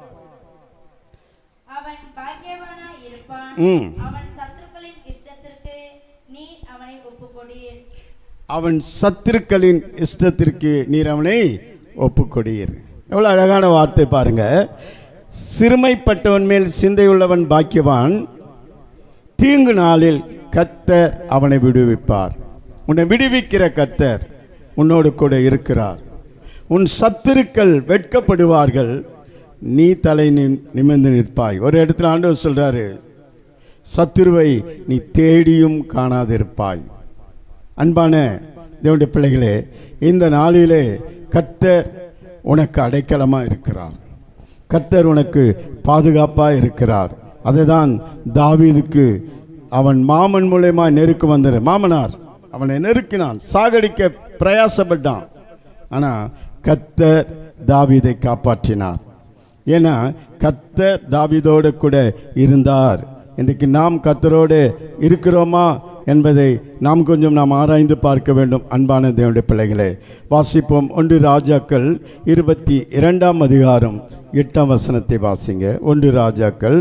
அவன் பாக்கியவானாய் இருப்பான். அவன் சத்துருக்களின் இஷ்டத்திற்கு நீர் அவனை ஒப்புக்கொடீர். அவன் சத்துருக்களின் இஷ்டத்திற்கு நீர் அவனை ஒப்புக்கொடீர். எவ்வளவு அழகான வார்த்தை பாருங்க. சிறுமைப்பட்டவன் மேல் சிந்தை உள்ளவன் பாக்கியவான், தீங்கு நாளில் கர்த்தர் அவனை விடுவிப்பார். உன்னை விடுவிக்கிற கர்த்தர் உன்னோடு கூட இருக்கிறார். உன் சத்துருக்கள் வெட்கப்படுவார்கள், நீ தலை நிமிர்ந்து நிற்பாய். ஒரு இடத்துல ஆண்டவர் சொல்றாரு, சத்துருவை நீ தேடியும் காணாதிருப்பாய். அன்பான தேவனுடைய பிள்ளைகளே, இந்த நாளிலே கர்த்தர் உனக்கு அடைக்கலமா இருக்கிறார், கர்த்தர் உனக்கு பாதுகாப்பா இருக்கிறார். அதுதான் தாவீதுக்கு அவன் மாமன் மூலமா நெருக்க வந்தார். மாமனார் அவனை நெருக்கினான், சாகடிக்க பிரயாசப்பட்டான். ஆனா கர்த்தர் தாவீதை காப்பாற்றினார். ஏன்னா கர்த்தர் தாவீதோடு கூட இருந்தார். இன்றைக்கு நாம் கர்த்தரோடு இருக்கிறோமா என்பதை நாம் கொஞ்சம் ஆராய்ந்து பார்க்க வேண்டும். அன்பான தேவனுடைய பிள்ளைகளே, வாசிப்போம். 1 ராஜாக்கள் 22ஆம் அதிகாரம் 8ஆம் வசனத்தை வாசிங்க. 1 ராஜாக்கள்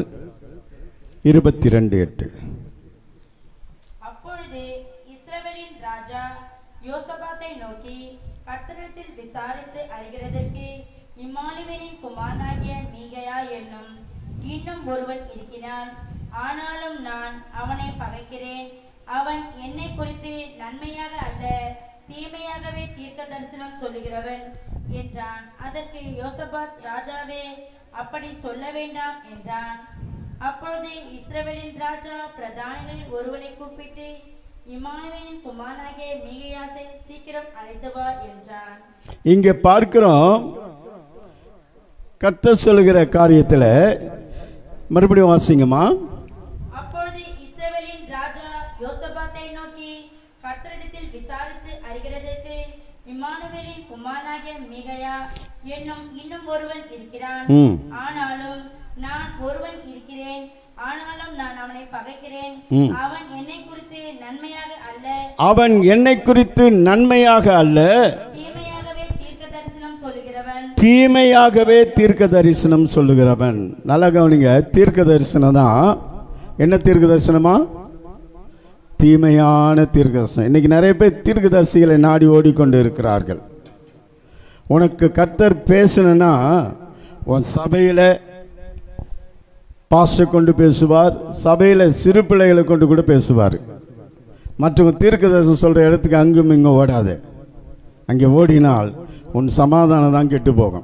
22:8. அப்பொழுது இஸ்ரவேலின் ராஜா யோசபாத்தை நோக்கி, கர்த்தரிடத்தில் விசாரித்து அறிகிறதற்கு இம்மானுவேலின் குமாரனாகிய மீகாயா என்னும் இன்னும் ஒருவன் இருக்கிறான். ஆனாலும் நான் அவனை பகைக்கிறேன். அவன் என்னை குறித்து நன்மையாக அல்ல தீமையாகவே தீர்க்க தரிசனம் சொல்லுகிறவன் என்றான். அதற்கு யோசபாத், ராஜாவே, அப்படி சொல்ல வேண்டாம் என்றான். அப்பொழுது இஸ்ரவேலின் ராஜா பிரதானிகளில் ஒருவனை கூப்பிட்டு, இம்மானுவேலின் குமாரனாகிய மீகாயாசை சீக்கிரம் அழைத்து வா என்றான். இங்கே பார்க்கிறோம், கர்த்தர் சொல்லுகிற காரியத்தில் மறுபடியும் வாசிங்கம்மா. அப்பொழுது இஸ்ரவேலின் ராஜா யோசபாத்தை நோக்கி, கர்த்தரிடத்தில் விசாரித்து அறிகிறதற்கு இம்மானுவேலின் குமாரனாகிய மீகாயா என்னும் இன்னும் ஒருவன் இருக்கிறான். ஆனாலும் நான் ஒருவன் இருக்கிறேன். ஆனாலும் நான் அவனை பகைக்கிறேன். அவன் என்னை குறித்து நன்மையாக அல்ல தீமையாகவே தீர்க்க தரிசனம் சொல்லுகிறவன். நல்லா கவனிங்க, தீர்க்க தரிசனம் தான். என்ன தீர்க்க தரிசனமா? தீமையான தீர்க்க தரிசனம். இன்னைக்கு நிறைய பேர் தீர்க்க தரிசிகளை நாடி ஓடிக்கொண்டு இருக்கிறார்கள். உனக்கு கர்த்தர் பேசணும்னா உன் சபையில் பாச கொண்டு பேசுவார், சபையில் சிறு பிள்ளைகளை கொண்டு கூட பேசுவார். மற்றவங்க தீர்க்க தரிசனம் சொல்கிற இடத்துக்கு அங்கும் இங்கும் ஓடாது. அங்கே ஓடினால் உன் சமாதானம் தான் கெட்டு போகும்.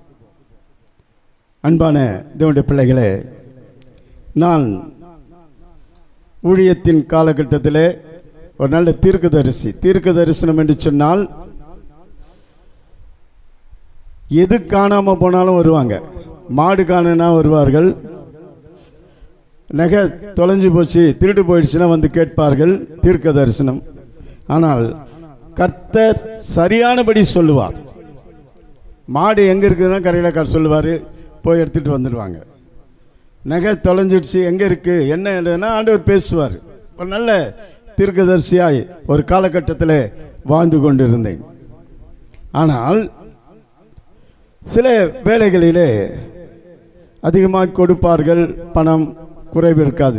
அன்பான தேவனுடைய பிள்ளைகளே, நான் ஊழியத்தின் காலகட்டத்தில் ஒரு நல்ல தீர்க்க தரிசனம் என்று சொன்னால் எது காணாமல் போனாலும் வருவாங்க. மாடு காணனா வருவார்கள், நகை தொலைஞ்சு போச்சு திருடு போயிடுச்சுன்னா வந்து கேட்பார்கள், தீர்க்க தரிசனம். ஆனால் கர்த்தர் சரியானபடி சொல்லுவார். மாடு எங்கே இருக்குதுன்னா கரையில் சொல்லுவார், போய் எடுத்துகிட்டு வந்துடுவாங்க. நகை தொலைஞ்சிடுச்சு எங்கே இருக்குது என்ன இல்லைன்னா ஆண்டவர் பேசுவார். ஒரு நல்ல தீர்க்கதரிசியாய் ஒரு காலகட்டத்தில் வாழ்ந்து கொண்டிருந்தேன். ஆனால் சில வேளைகளிலே அதிகமாக கொடுப்பார்கள், பணம் குறைவு இருக்காது.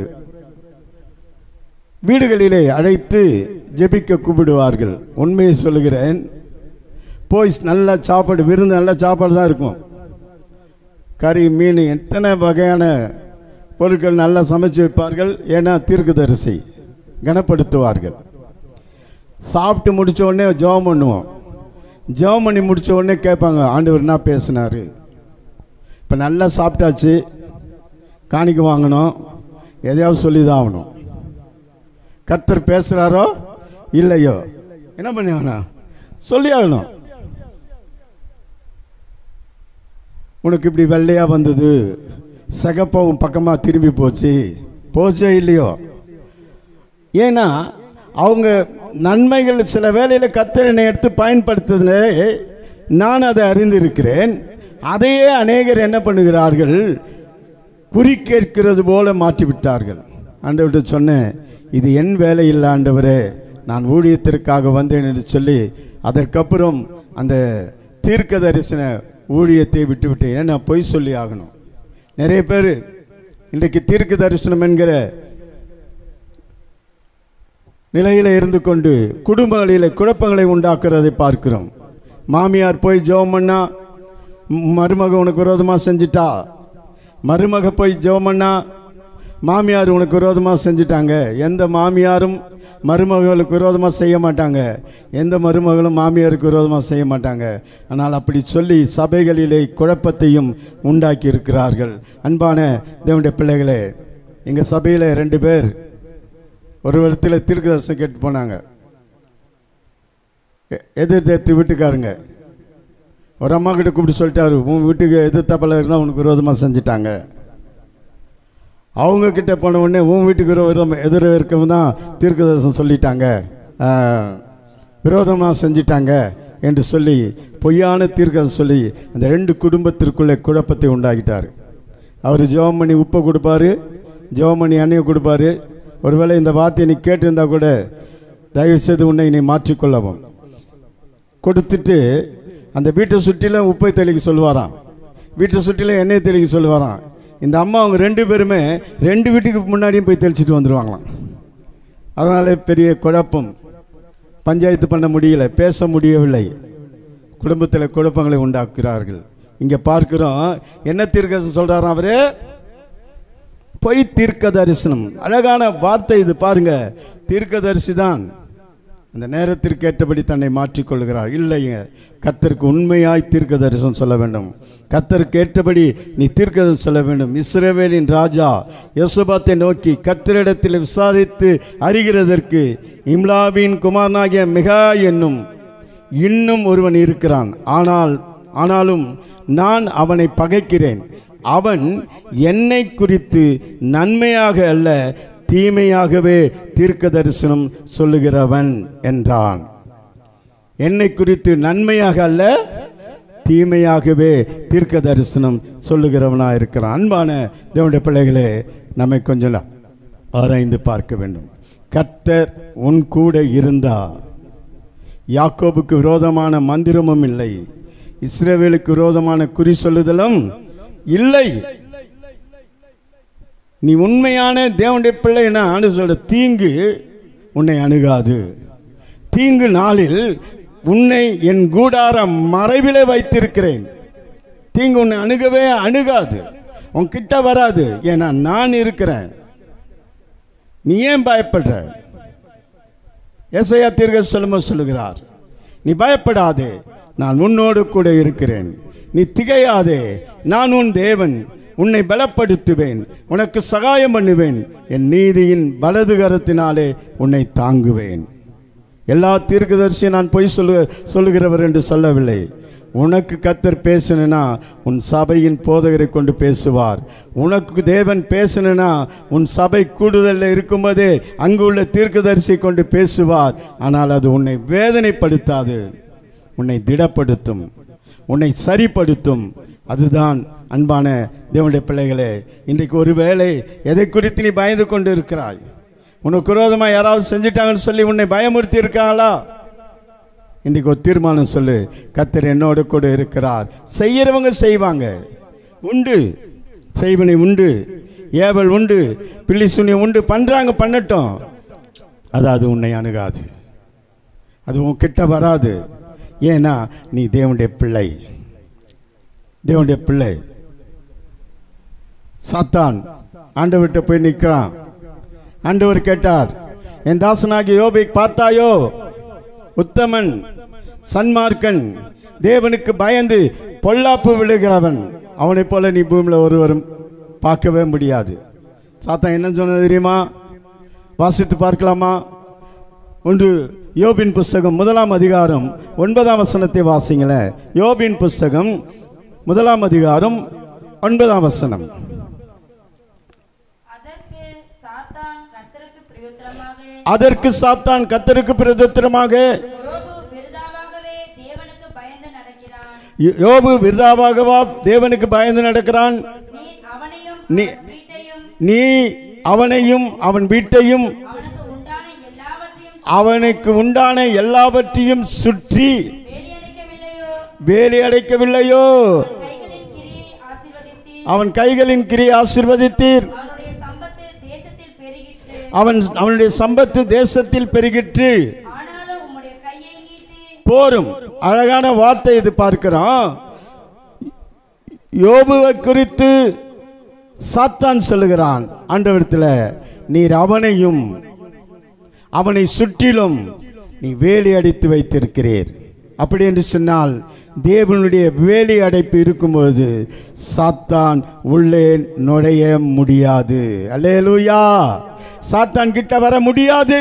வீடுகளிலே அழைத்து ஜெபிக்க கூப்பிடுவார்கள். உண்மையை சொல்லுகிறேன், போய் நல்ல சாப்பாடு, விருந்து நல்ல சாப்பாடு தான் இருக்கும். கறி, மீன், எத்தனை வகையான பொருட்கள் நல்லா சமைச்சு வைப்பார்கள். ஏன்னா தீர்க்கதரிசி கனப்படுத்துவார்கள். சாப்பிட்டு முடித்த உடனே ஜெபம் பண்ணுவோம். ஜெபம் பண்ணி முடித்த உடனே கேட்பாங்க, ஆண்டவர் என்ன பேசினார். இப்போ நல்லா சாப்பிட்டாச்சு, காணிக்க வாங்கணும், எதையாவது சொல்லி தான் ஆகணும். கர்த்தர் பேசுகிறாரோ இல்லையோ என்ன பண்ணி சொல்லி ஆகணும். உனக்கு இப்படி வெள்ளையாக வந்தது, சிகப்பாவும் பக்கமாக திரும்பி போச்சே இல்லையோ. ஏன்னா அவங்க நன்மைகள் சில வேளையில் கர்த்தரை எடுத்து பயன்படுத்துதலே நான் அதை அறிந்திருக்கிறேன். அதையே அநேகர் என்ன பண்ணுகிறார்கள், குறி கேட்கிறது போல மாற்றிவிட்டார்கள். ஆண்டவர்கிட்ட சொன்னேன், இது என் வேலை இல்லை ஆண்டவரே, நான் ஊழியத்திற்காக வந்தேன் என்று சொல்லி அதற்கப்புறம் அந்த தீர்க்க தரிசன ஊழியத்தை விட்டுவிட்டேன். ஏன்னா பொய் சொல்லி ஆகணும். நிறைய பேர் இன்றைக்கு தீர்க்க தரிசனம் என்கிற நிலையில் இருந்து கொண்டு குடும்பங்களில் குழப்பங்களை உண்டாக்குறதை பார்க்கிறோம். மாமியார் போய் ஜெபம் பண்ணா மருமக உனக்கு விரோதமாக செஞ்சிட்டா, மருமக போய் ஜெபம் பண்ணா மாமியார் உனக்கு விரோதமாக செஞ்சிட்டாங்க. எந்த மாமியாரும் மருமகளுக்கு விரோதமாக செய்ய மாட்டாங்க, எந்த மருமகளும் மாமியாருக்கு விரோதமாக செய்ய மாட்டாங்க. ஆனால் அப்படி சொல்லி சபைகளிலே குழப்பத்தையும் உண்டாக்கி இருக்கிறார்கள். அன்பான தேவனுடைய பிள்ளைகளே, எங்கள் சபையில் 2 பேர் ஒரு இடத்துல தீர்க்க தரிசனம் கேட்டு போனாங்க. எதிர்த்து வீட்டுக்காருங்க ஒரு அம்மா கிட்ட கூப்பிட்டு சொல்லிட்டாரு, உன் வீட்டுக்கு எதிர்த்தாப்பில் இருந்தால் உனக்கு விரோதமாக செஞ்சிட்டாங்க. அவங்க கிட்ட போன உடனே உன் வீட்டுக்கு எதிர இருக்கவும் தான் தீர்க்க தரிசனம் சொல்லிட்டாங்க, விரோதமாக செஞ்சிட்டாங்க என்று சொல்லி பொய்யான தீர்க்க சொல்லி அந்த 2 குடும்பத்திற்குள்ளே குழப்பத்தை உண்டாக்கிட்டார். அவர் ஜெபம் பண்ணி உப்பை கொடுப்பாரு, ஜெபம் பண்ணி எண்ணெயை கொடுப்பாரு. ஒருவேளை இந்த வார்த்தையை நீ கேட்டிருந்தா கூட தயவுசெய்து உன்னை நீ மாற்றிக்கொள்ளவும் கொடுத்துட்டு அந்த வீட்டை சுற்றிலும் உப்பை தெளிக்க சொல்லுவாராம், வீட்டை சுற்றிலும் எண்ணெயை தெளிக்க சொல்லுவாராம். இந்த அம்மா அவங்க 2 பேருமே 2 வீட்டுக்கு முன்னாடியும் போய் தெளிச்சிட்டு வந்துடுவாங்களாம். அதனால பெரிய குழப்பம், பஞ்சாயத்து பண்ண முடியல, பேச முடியவில்லை, குடும்பத்தில் குழப்பங்களை உண்டாக்குகிறார்கள். இங்கே பார்க்கிறோம், என்ன தீர்க்கதரிசனம் சொல்றாராம் அவரு? பொய் தீர்க்க தரிசனம். அழகான வார்த்தை இது பாருங்க. தீர்க்கதரிசி தான் அந்த நேரத்திற்கு ஏற்றபடி தன்னை மாற்றிக்கொள்கிறார். இல்லைங்க, கர்த்தருக்கு உண்மையாய் தீர்க்க தரிசனம் சொல்ல வேண்டும். கர்த்தருக்கு ஏற்றபடி நீ தீர்க்க சொல்ல வேண்டும். இஸ்ரவேலின் ராஜா யோசபாத்தை நோக்கி கர்த்தரிடத்தில் விசாரித்து அறிகிறதற்கு இம்லாவின் குமாரனாகிய மிகா என்னும் இன்னும் ஒருவன் இருக்கிறான். ஆனாலும் நான் அவனை பகைக்கிறேன். அவன் என்னை குறித்து நன்மையாக அல்ல தீமையாகவே தீர்க்க தரிசனம் சொல்லுகிறவன் என்றான். என்னை குறித்து நன்மையாக அல்ல தீமையாகவே தீர்க்க தரிசனம் சொல்லுகிறவனா இருக்கிறான். அன்பான தேவனுடைய பிள்ளைகளே, நம்மை கொஞ்சம் ஆராய்ந்து பார்க்க வேண்டும். கர்த்தர் உன் கூட இருந்தா யாக்கோபுக்கு விரோதமான மந்திரமும் இல்லை, இஸ்ரவேலுக்கு விரோதமான குறி சொல்லுதலும் இல்லை. நீ உண்மையான தேவனுடைய பிள்ளைனா சொல்ற தீங்கு உன்னை அணுகாது. தீங்கு நாளில் உன்னை என் கூடார மறைவிலே வைத்திருக்கிறேன். தீங்கு உன்னை அணுகவே அணுகாது, உன் கிட்ட வராது. ஏன்னா நான் இருக்கிறேன். நீ ஏன் பயப்படுற? ஏசாயா தீர்க்கதரிசி சொல்லுகிறார், நீ பயப்படாதே, நான் உன்னோடு கூட இருக்கிறேன். நீ திகையாதே, நான் உன் தேவன், உன்னை பலப்படுத்துவேன், உனக்கு சகாயம் பண்ணுவேன், என் நீதியின் வலது கரத்தினாலே உன்னை தாங்குவேன். எல்லா தீர்க்கதரிசியும் நான் பொய் சொல்லுகிறவர் என்று சொல்லவில்லை. உனக்கு கர்த்தர் பேசணுனா உன் சபையின் போதகரை கொண்டு பேசுவார். உனக்கு தேவன் பேசணுனா உன் சபை கூடுதலில் இருக்கும்போதே அங்கு உள்ள தீர்க்கதரிசி கொண்டு பேசுவார். ஆனால் அது உன்னை வேதனைப்படுத்தாது, உன்னை திடப்படுத்தும், உன்னை சரிப்படுத்தும். அதுதான் அன்பான தேவனுடைய பிள்ளைகளே. இன்றைக்கு ஒருவேளை எதை குறித்து நீ பயந்து கொண்டு இருக்கிறாய்? உனக்கு விரோதமாக யாராவது செஞ்சிட்டாங்கன்னு சொல்லி உன்னை பயமுறுத்தி இருக்காங்களா? இன்றைக்கு ஒரு தீர்மானம் சொல்லு, கர்த்தர் என்னோடு கூட இருக்கிறார். செய்யறவங்க செய்வாங்க, உண்டு, செய்வனை உண்டு, ஏவல் உண்டு, பிள்ளி சுனியம் உண்டு, பண்றாங்க, பண்ணட்டும். அது உன்னை அணுகாது, அது உன் கிட்ட வராது. ஏன்னா நீ தேவனுடைய பிள்ளை, தேவனுடைய பிள்ளை. சாத்தான் ஆண்டவர்கிட்ட போய் நிற்கிறான். ஆண்டவர் கேட்டார், என் தாசனாகிய யோபை பார்த்தாயோ? உத்தமன், சன்மார்க்கன், தேவனுக்கு பயந்து பொல்லாப்பு விழுகிறவன். அவனை போல நீ பூமியில் ஒருவரும் பார்க்கவே முடியாது. சாத்தான் என்ன சொன்னது தெரியுமா? வாசித்து பார்க்கலாமா? ஒன்று யோபின் புஸ்தகம் 1ஆம் அதிகாரம் 9ஆம் வசனத்தை வாசிங்களே. யோபின் புஸ்தகம் 1ஆம் அதிகாரம் 9ஆம் வசனம். அதற்கு சாத்தான் கர்த்தருக்கு பிரதியுத்தரமாக, யோபு விருதாவாகவா தேவனுக்கு பயந்து நடக்கிறான்? நீ அவனையும் அவன் வீட்டையும் அவனுக்கு உண்டான எல்லாவற்றையும் சுற்றி வேலி அடைக்கவில்லையோ? அவன் கைகளின் கிரியை ஆசீர்வதித்தீர், அவனுடைய சம்பத்து தேசத்தில் பெருகிற்று. போரும். அழகான வார்த்தை இது பார்க்கிறோம். யோபுவை குறித்து சாத்தான் சொல்லுகிறான் ஆண்டவரிடத்தில், நீர் அவனையும் அவனை சுற்றிலும் நீ வேலி அடைத்து வைத்திருக்கிறீர். அப்படி என்று சொன்னால் தேவனுடைய வேலி அடைப்பு இருக்கும்போது சாத்தான் உள்ளே நுழைய முடியாது. அல்லேலூயா. சாத்தான் கிட்ட வர முடியாது,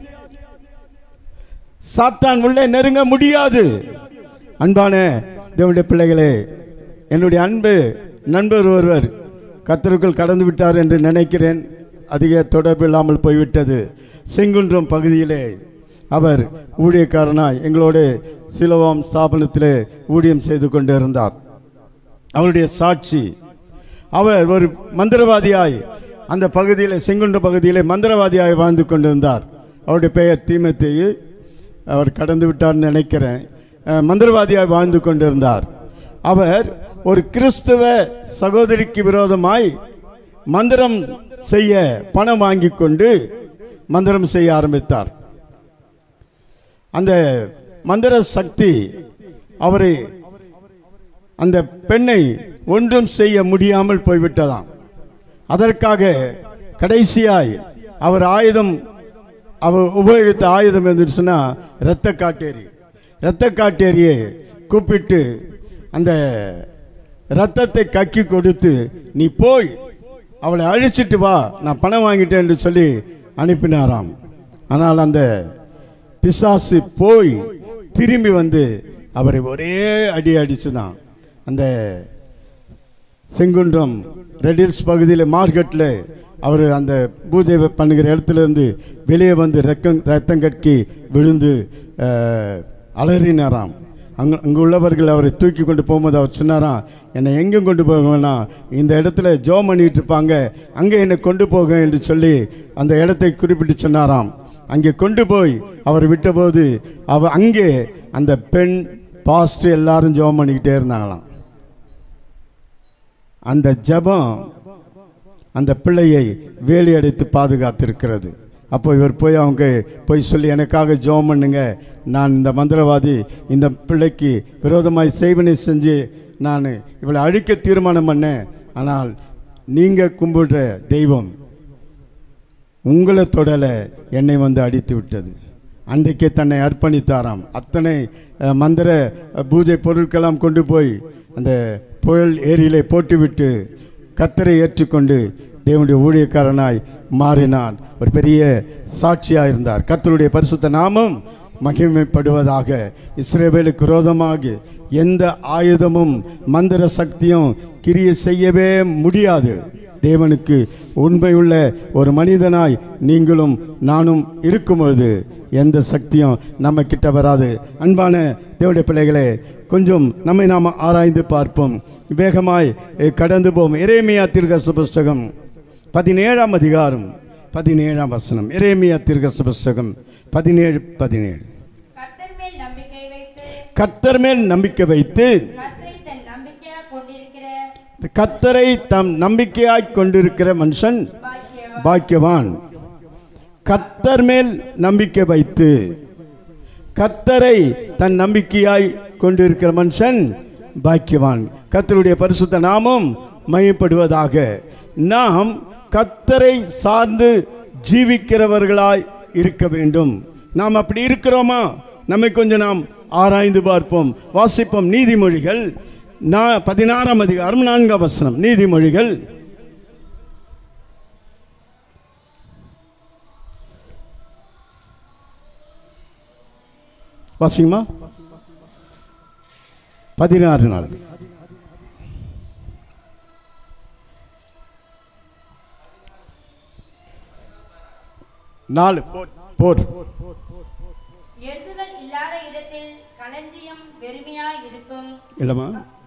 சாத்தான் உள்ளே நெருங்க முடியாது. அன்பான தேவனுடைய பிள்ளைகளே, என்னுடைய அன்பு நண்பர் ஒருவர் கர்த்தருக்குள் கடந்து விட்டார் என்று நினைக்கிறேன். அதிக தொடர்பு இல்லாமல் போய்விட்டது. செங்குன்றம் பகுதியிலே அவர் ஊழியக்காரனாய் எங்களோடு சிலோவாம் ஸ்தாபனத்திலே ஊழியம் செய்து கொண்டு இருந்தார். அவருடைய சாட்சி, அவர் ஒரு மந்திரவாதியாய் அந்த பகுதியில், செங்குன்ற பகுதியிலே மந்திரவாதியாய் வாழ்ந்து கொண்டிருந்தார். அவருடைய பெயர் தீமோத்தேயு. அவர் கடந்து விட்டார்னு நினைக்கிறேன். மந்திரவாதியாய் வாழ்ந்து கொண்டிருந்தார். அவர் ஒரு கிறிஸ்தவ சகோதரிக்கு விரோதமாய் மந்திரம் செய்ய பணம் வாங்கி கொண்டு மந்திரம் செய்ய ஆரம்பித்தார். அந்த மந்திர சக்தி அவரை அந்த பெண்ணை ஒன்றும் செய்ய முடியாமல் போய்விட்டதாம். அதற்காக கடைசியாய் அவர் உபயோகித்த ஆயுதம் என்று சொன்னால் இரத்த காட்டேரியை கூப்பிட்டு அந்த இரத்தத்தை கக்கி கொடுத்து, நீ போய் அவளை அழிச்சிட்டு வா, நான் பணம் வாங்கிட்டேன் என்று சொல்லி அனுப்பினாராம். ஆனால் அந்த பிசாசு போய் திரும்பி வந்து அவரை ஒரே அடி அடிச்சுதான். அந்த செங்குன்றம் ரெடில்ஸ் பகுதியில் மார்க்கெட்டில் அவர் அந்த பூஜை பண்ணுகிற இடத்துல இருந்து வெளியே வந்து ரத்தம் கட்கி விழுந்து அலறினாராம். அங்கே உள்ளவர்கள் அவரை தூக்கி கொண்டு போகும்போது அவர் சொன்னாராம், என்னை எங்கேயும் கொண்டு போக வேணாம், இந்த இடத்துல ஜெபம் பண்ணிட்டு இருப்பாங்க, அங்கே என்னை கொண்டு போக என்று சொல்லி அந்த இடத்தை குறிப்பிட்டு சொன்னாராம். அங்கே கொண்டு போய் அவர் விட்டபோது அங்கே அந்த பெண் பாஸ்டர் எல்லாரும் ஜெபம் பண்ணிக்கிட்டே இருந்தாங்களாம். அந்த ஜெபம் அந்த பிள்ளையை வேலி அடைத்து பாதுகாத்திருக்கிறது. அப்போ இவர் அவங்க போய் சொல்லி, எனக்காக ஜெபம் பண்ணுங்க, நான் இந்த மந்திரவாதி இந்த பிள்ளைக்கு விரோதமாய் செய்வனை செஞ்சு நான் இவளை அழிக்க தீர்மானம் பண்ணேன், ஆனால் நீங்கள் கும்பிடுற தெய்வம் உங்களை தொடலை, என்னை வந்து அடித்து விட்டது. அன்றைக்கே தன்னை அர்ப்பணித்தாராம். அத்தனை மந்திர பூஜை பொருட்களாம் கொண்டு போய் அந்த புயல் ஏரியிலே போட்டுவிட்டு கர்த்தரை ஏற்றுக்கொண்டு தேவனுடைய ஊழியக்காரனாய் மாறினார். ஒரு பெரிய சாட்சியாக இருந்தார். கர்த்தருடைய பரிசுத்த நாமம் மகிமைப்படுவதாக. இஸ்ரவேலுக்கு விரோதமாக எந்த ஆயுதமும் மந்திர சக்தியும் கிரியை செய்யவே முடியாது. தேவனுக்கு உண்மையுள்ள ஒரு மனிதனாய் நீங்களும் நானும் இருக்கும் பொழுது எந்த சக்தியும் நம்ம கிட்ட வராது. அன்பான தேவனுடைய பிள்ளைகளே, கொஞ்சம் நம்மை நாம் ஆராய்ந்து பார்ப்போம். வேகமாய் கடந்து போவோம். எரேமியா தீர்க்கதரிசி புஸ்தகம் 17ஆம் அதிகாரம் 17ஆம் வசனம். எரேமியா தீர்க்கதரிசி புஸ்தகம் 17:17. கர்த்தர் மேல் நம்பிக்கை வைத்து கர்த்தரை தம் நம்பிக்கையாய் கொண்டிருக்கிற மனுஷன் பாக்கியவான். கர்த்தர் மேல் நம்பிக்கை வைத்து கர்த்தரை தன் நம்பிக்கையாய் கொண்டிருக்கிற மனுஷன் பாக்கியவான். கர்த்தருடைய பரிசுத்த நாமம் மகிமைப்படுவதாக. நாம் கர்த்தரை சார்ந்து ஜீவிக்கிறவர்களாய் இருக்க வேண்டும். நாம் அப்படி இருக்கிறோமா? நம்மை கொஞ்சம் நாம் ஆராய்ந்து பார்ப்போம். வாசிப்போம். நீதிமொழிகள் 16ஆம் அதிகாரம் 4ஆம் வசனம். நீதிமொழிகள் வாசிங்கம்மா. 16 நாள். போர் எருதுகள் இல்லாத இடத்தில் களஞ்சியம் வெறுமையாய் இருக்கும். இல்லமா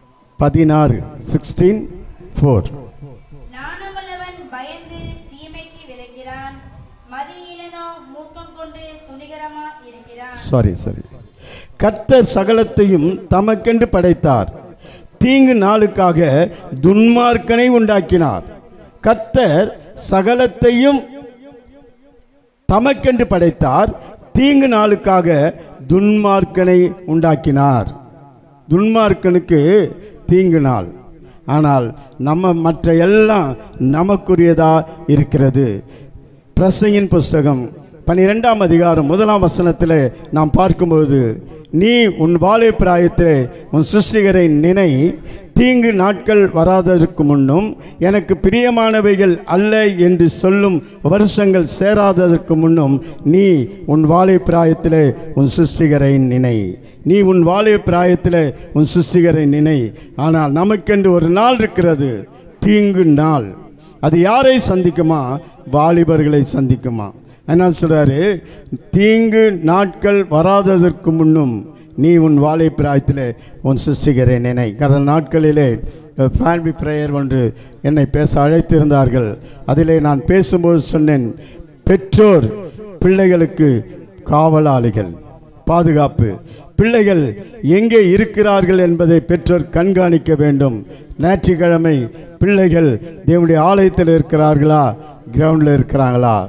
16:4. நாணமுள்ளவன் பயந்து தீமைக்கு விலகிறான், மதியீனனோ மூர்க்கம் கொண்டு துணிகரமாய் இருக்கிறான். சரி. கர்த்தர் சகலத்தையும் தமக்கென்று படைத்தார், தீங்கு நாளுக்காக துன்மார்க்கனை உண்டாக்கினார். கர்த்தர் சகலத்தையும் தமக்கென்று படைத்தார், தீங்கு நாளுக்காக துன்மார்க்கனை உண்டாக்கினார். துன்மார்க்கனுக்கு தீங்கு நாள், ஆனால் நம்ம மற்ற எல்லாம் நமக்குரியதா இருக்கிறது. பிரசங்கின் புஸ்தகம் 12ஆம் அதிகாரம் 1ஆம் வசனத்தில் நாம் பார்க்கும்போது, நீ உன் வாலிப பிராயத்திலே உன் சிருஷ்டிகரை நினை, தீங்கு நாட்கள் வராததற்கு முன்னும் எனக்கு பிரியமானவைகள் அல்ல என்று சொல்லும் வருஷங்கள் சேராததற்கு முன்னும் நீ உன் வாலிப பிராயத்திலே உன் சிருஷ்டிகரை நினை. நீ உன் வாலிப பிராயத்திலே உன் சிருஷ்டிகரை நினை. ஆனால் நமக்கென்று ஒரு நாள் இருக்கிறது, தீங்கு நாள். அது யாரை சந்திக்குமா? வாலிபர்களை சந்திக்குமா? என்ன சொல்றாரு? தீங்கு நாட்கள் வராததற்கு முன்னும் நீ உன் வாலிப பிராயத்திலே உன் சிருஷ்டிகரை நினை. கடந்த நாட்களிலே ஃபேமிலி பிரேயர் ஒன்று என்னை பேச அழைத்திருந்தார்கள். அதிலே நான் பேசும்போது சொன்னேன், பெற்றோர் பிள்ளைகளுக்கு காவலாளிகள், பாதுகாப்பு. பிள்ளைகள் எங்கே இருக்கிறார்கள் என்பதை பெற்றோர் கண்காணிக்க வேண்டும். ஞாயிற்றுக்கிழமை பிள்ளைகள் தேவனுடைய ஆலயத்தில் இருக்கிறார்களா, கிரவுண்டில் இருக்கிறாங்களா?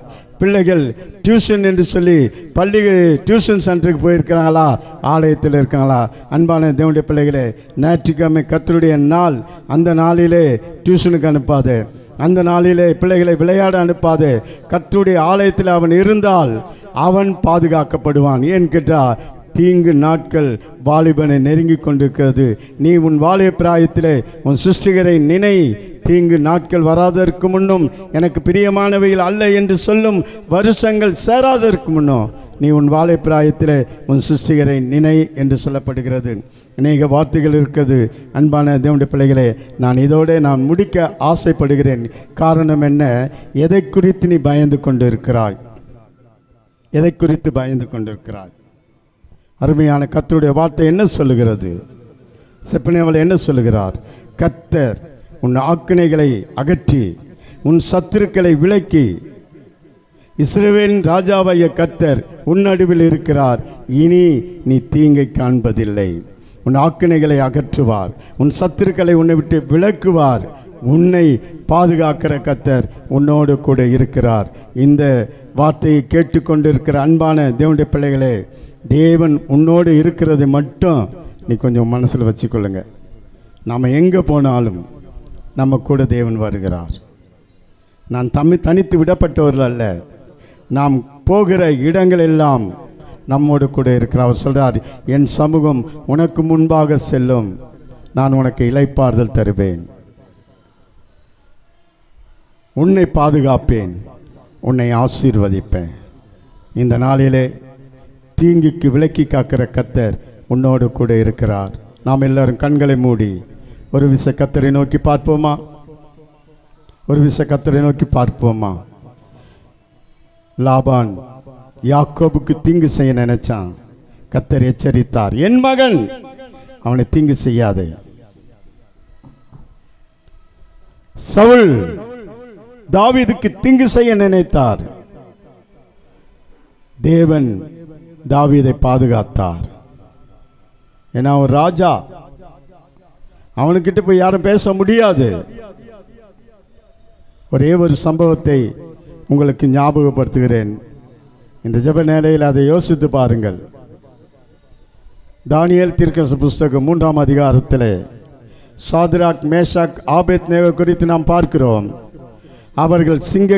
பிள்ளைகள் டியூஷன் என்று சொல்லி பள்ளி டியூஷன் சென்டருக்கு போயிருக்கிறாங்களா, ஆலயத்தில் இருக்காங்களா? அன்பான தேவனுடைய பிள்ளைகளே, ஞாயிற்றுக்கிழமை கர்த்தருடைய நாள். அந்த நாளிலே டியூஷனுக்கு அனுப்பாதே, அந்த நாளிலே பிள்ளைகளை விளையாட அனுப்பாதே. கர்த்தருடைய ஆலயத்தில் அவன் இருந்தால் அவன் பாதுகாக்கப்படுவான். ஏன் கேட்டால், தீங்கு நாட்கள் வாலிபனை நெருங்கி கொண்டிருக்கிறது. நீ உன் வாலிப பிராயத்திலே உன் சிருஷ்டிகரை நினை. தீங்கு நாட்கள் வராதற்கு முன்னும் எனக்கு பிரியமானவைகள் அல்ல என்று சொல்லும் வருஷங்கள் சேராதற்கு முன்னும் நீ உன் வாலிப பிராயத்திலே உன் சிருஷ்டிகரை நினை என்று சொல்லப்படுகிறது. அநேக வார்த்தைகள் இருக்கிறது. அன்பான தேவனுடைய பிள்ளைகளே, நான் முடிக்க ஆசைப்படுகிறேன். காரணம் என்ன? எதை குறித்து நீ பயந்து கொண்டு இருக்கிறாய்? எதை குறித்து பயந்து கொண்டிருக்கிறாய்? அருமையான கர்த்தருடைய வார்த்தை என்ன சொல்லுகிறது? செப்பனியாவில் என்ன சொல்லுகிறார்? கர்த்தர் உன் ஆக்கினைகளை அகற்றி உன் சத்துருக்களை விலக்கி, இஸ்ரவேலின் ராஜாவாகிய கர்த்தர் உன் நடுவில் இருக்கிறார், இனி நீ தீங்கை காண்பதில்லை. உன் ஆக்கினைகளை அகற்றுவார், உன் சத்துருக்களை உன்னை விட்டு விலக்குவார், உன்னை பாதுகாக்கிற கர்த்தர் உன்னோடு கூட இருக்கிறார். இந்த வார்த்தையை கேட்டுக்கொண்டிருக்கிற அன்பான தேவனுடைய பிள்ளைகளே, தேவன் உன்னோடு இருக்கிறது மட்டும் நீ கொஞ்சம் மனசில் வச்சுக்கொள்ளுங்க. நாம் எங்கே போனாலும் நம்ம கூட தேவன் வருகிறார். நான் தனித்து விடப்பட்டவர்கள் அல்ல, நாம் போகிற இடங்கள் எல்லாம் நம்மோடு கூட இருக்கிறார். அவர் சொல்கிறார், என் சமூகம் உனக்கு முன்பாக செல்லும், நான் உனக்கு இளைப்பாறுதல் தருவேன், உன்னை பாதுகாப்பேன், உன்னை ஆசீர்வதிப்பேன். இந்த நாளிலே தீங்குக்கு விலக்கி காக்கிற கர்த்தர் உன்னோடு கூட இருக்கிறார். நாம் எல்லாரும் கண்களை மூடி ஒரு விசை கர்த்தரை நோக்கி பார்ப்போமா? ஒரு விசை கர்த்தரை நோக்கி பார்ப்போமா? லாபான் யாக்கோபுக்கு தீங்கு செய்ய நினைச்சான். கர்த்தர் எச்சரித்தார், என் மகன் அவனை தீங்கு செய்யாதே. சவுல் தாவீதுக்கு தீங்கு செய்ய நினைத்தார். தேவன் தாவீதை பாதுகாத்தார். ஏன்னா அவன் ராஜா, அவனுக்கிட்ட போய் யாரும் பேச முடியாது. ஒரே ஒரு சம்பவத்தை உங்களுக்கு ஞாபகப்படுத்துகிறேன். இந்த ஜெப நிலையில் அதை யோசித்து பாருங்கள். தானியேல் தீர்க்கதரிசி புஸ்தகம் 3ஆம் அதிகாரத்தில் சாத்ராக், மேஷாக், ஆபேத்நேகோ குறித்து நாம் பார்க்கிறோம். அவர்கள்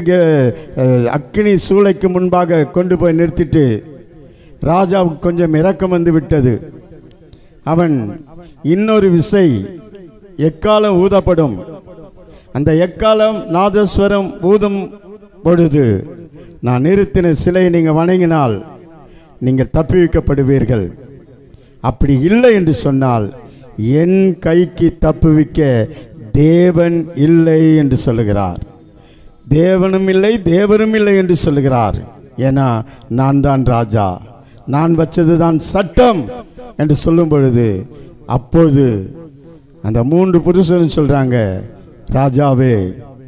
அக்கினி சூளைக்கு முன்பாக கொண்டு போய் நிறுத்திட்டு ராஜாவுக்கு கொஞ்சம் இரக்கம் வந்து விட்டது. அவன் இன்னொரு விசை எக்காலம் ஊதப்படும், அந்த எக்காலம் நாதஸ்வரம் ஊதும் பொழுது நான் நிறுத்தின சிலையை நீங்கள் வணங்கினால் நீங்கள் தப்புவிக்கப்படுவீர்கள். அப்படி இல்லை என்று சொன்னால் என் கைக்கு தப்புவிக்க தேவன் இல்லை என்று சொல்லுகிறார். தேவனும் இல்லை, தேவரும் இல்லை என்று சொல்லுகிறார். ஏன்னா நான் தான் ராஜா, நான் வச்சது தான் சட்டம் என்று சொல்லும் பொழுது, அப்போது அந்த 3 புருஷரும் சொல்றாங்க, ராஜாவே,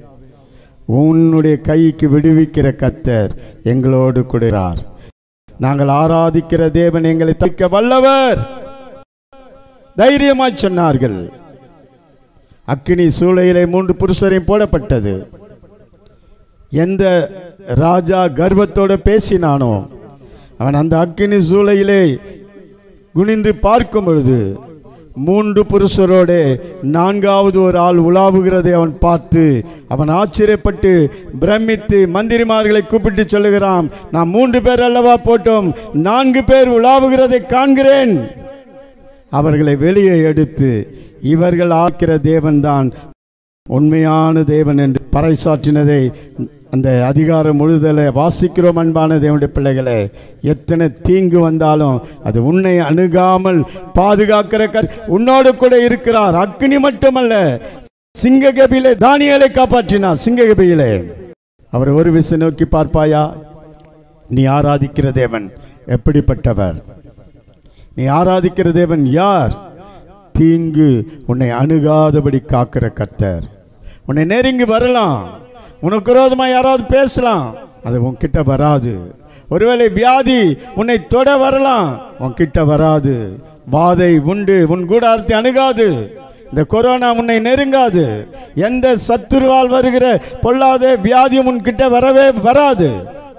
உன்னுடைய கைக்கு விடுவிக்கிற கர்த்தர் எங்களோடு கூடுகிறார். நாங்கள் ஆராதிக்கிற தேவன் எங்களை தப்பிக்க வல்லவர். தைரியமாய் சொன்னார்கள். அக்கினி சூளையிலே 3 புருஷரையும் போடப்பட்டது. எந்த ராஜா கர்வத்தோடு பேசினானோ அவன் அந்த அக்கினி சூளையிலே குனிந்து பார்க்கும் பொழுது 3 புருஷரோட 4வது ஒரு ஆள் உலாவுகிறதை அவன் பார்த்து அவன் ஆச்சரியப்பட்டு பிரமித்து மந்திரிமார்களை கூப்பிட்டு சொல்லுகிறான், நான் 3 பேர் அல்லவா போட்டோம், 4 பேர் உலாவுகிறதை காண்கிறேன். அவர்களை வெளியே எடுத்து இவர்கள் ஆக்கிற தேவன்தான் உண்மையான தேவன் என்று பறைசாற்றினதை அந்த அதிகாரம் முழுதலை வாசிக்கிறோம். அன்பான தேவனுடைய பிள்ளைகளே, எத்தனை தீங்கு வந்தாலும் அது உன்னை அணுகாமல் பாதுகாக்கிற உன்னோடு கூட இருக்கிறார். அக்னி மட்டுமல்ல, சிங்ககபியிலே தானியேலை காப்பாற்றினார். சிங்ககபியிலே அவர் ஒரு விசை நோக்கி பார்ப்பாயா? நீ ஆராதிக்கிற தேவன் எப்படிப்பட்டவர்? நீ ஆராதிக்கிற தேவன் யார்? தீங்கு உன்னை அணுகாதபடி காக்கிற கர்த்தர். உன்னை நெருங்கி வரலாம், உனக்கு விரோதமாக யாராவது பேசலாம், அது உன்கிட்ட வராது. ஒருவேளை வியாதி உன்னை தொட வரலாம், உன்கிட்ட வராது. வாதை உண்டு, உன் கூடாரத்தை அணுகாது. இந்த கொரோனா உன்னை நெருங்காது. எந்த சத்துருவால் வருகிற பொல்லாத வியாதியும் உன்கிட்ட வரவே வராது.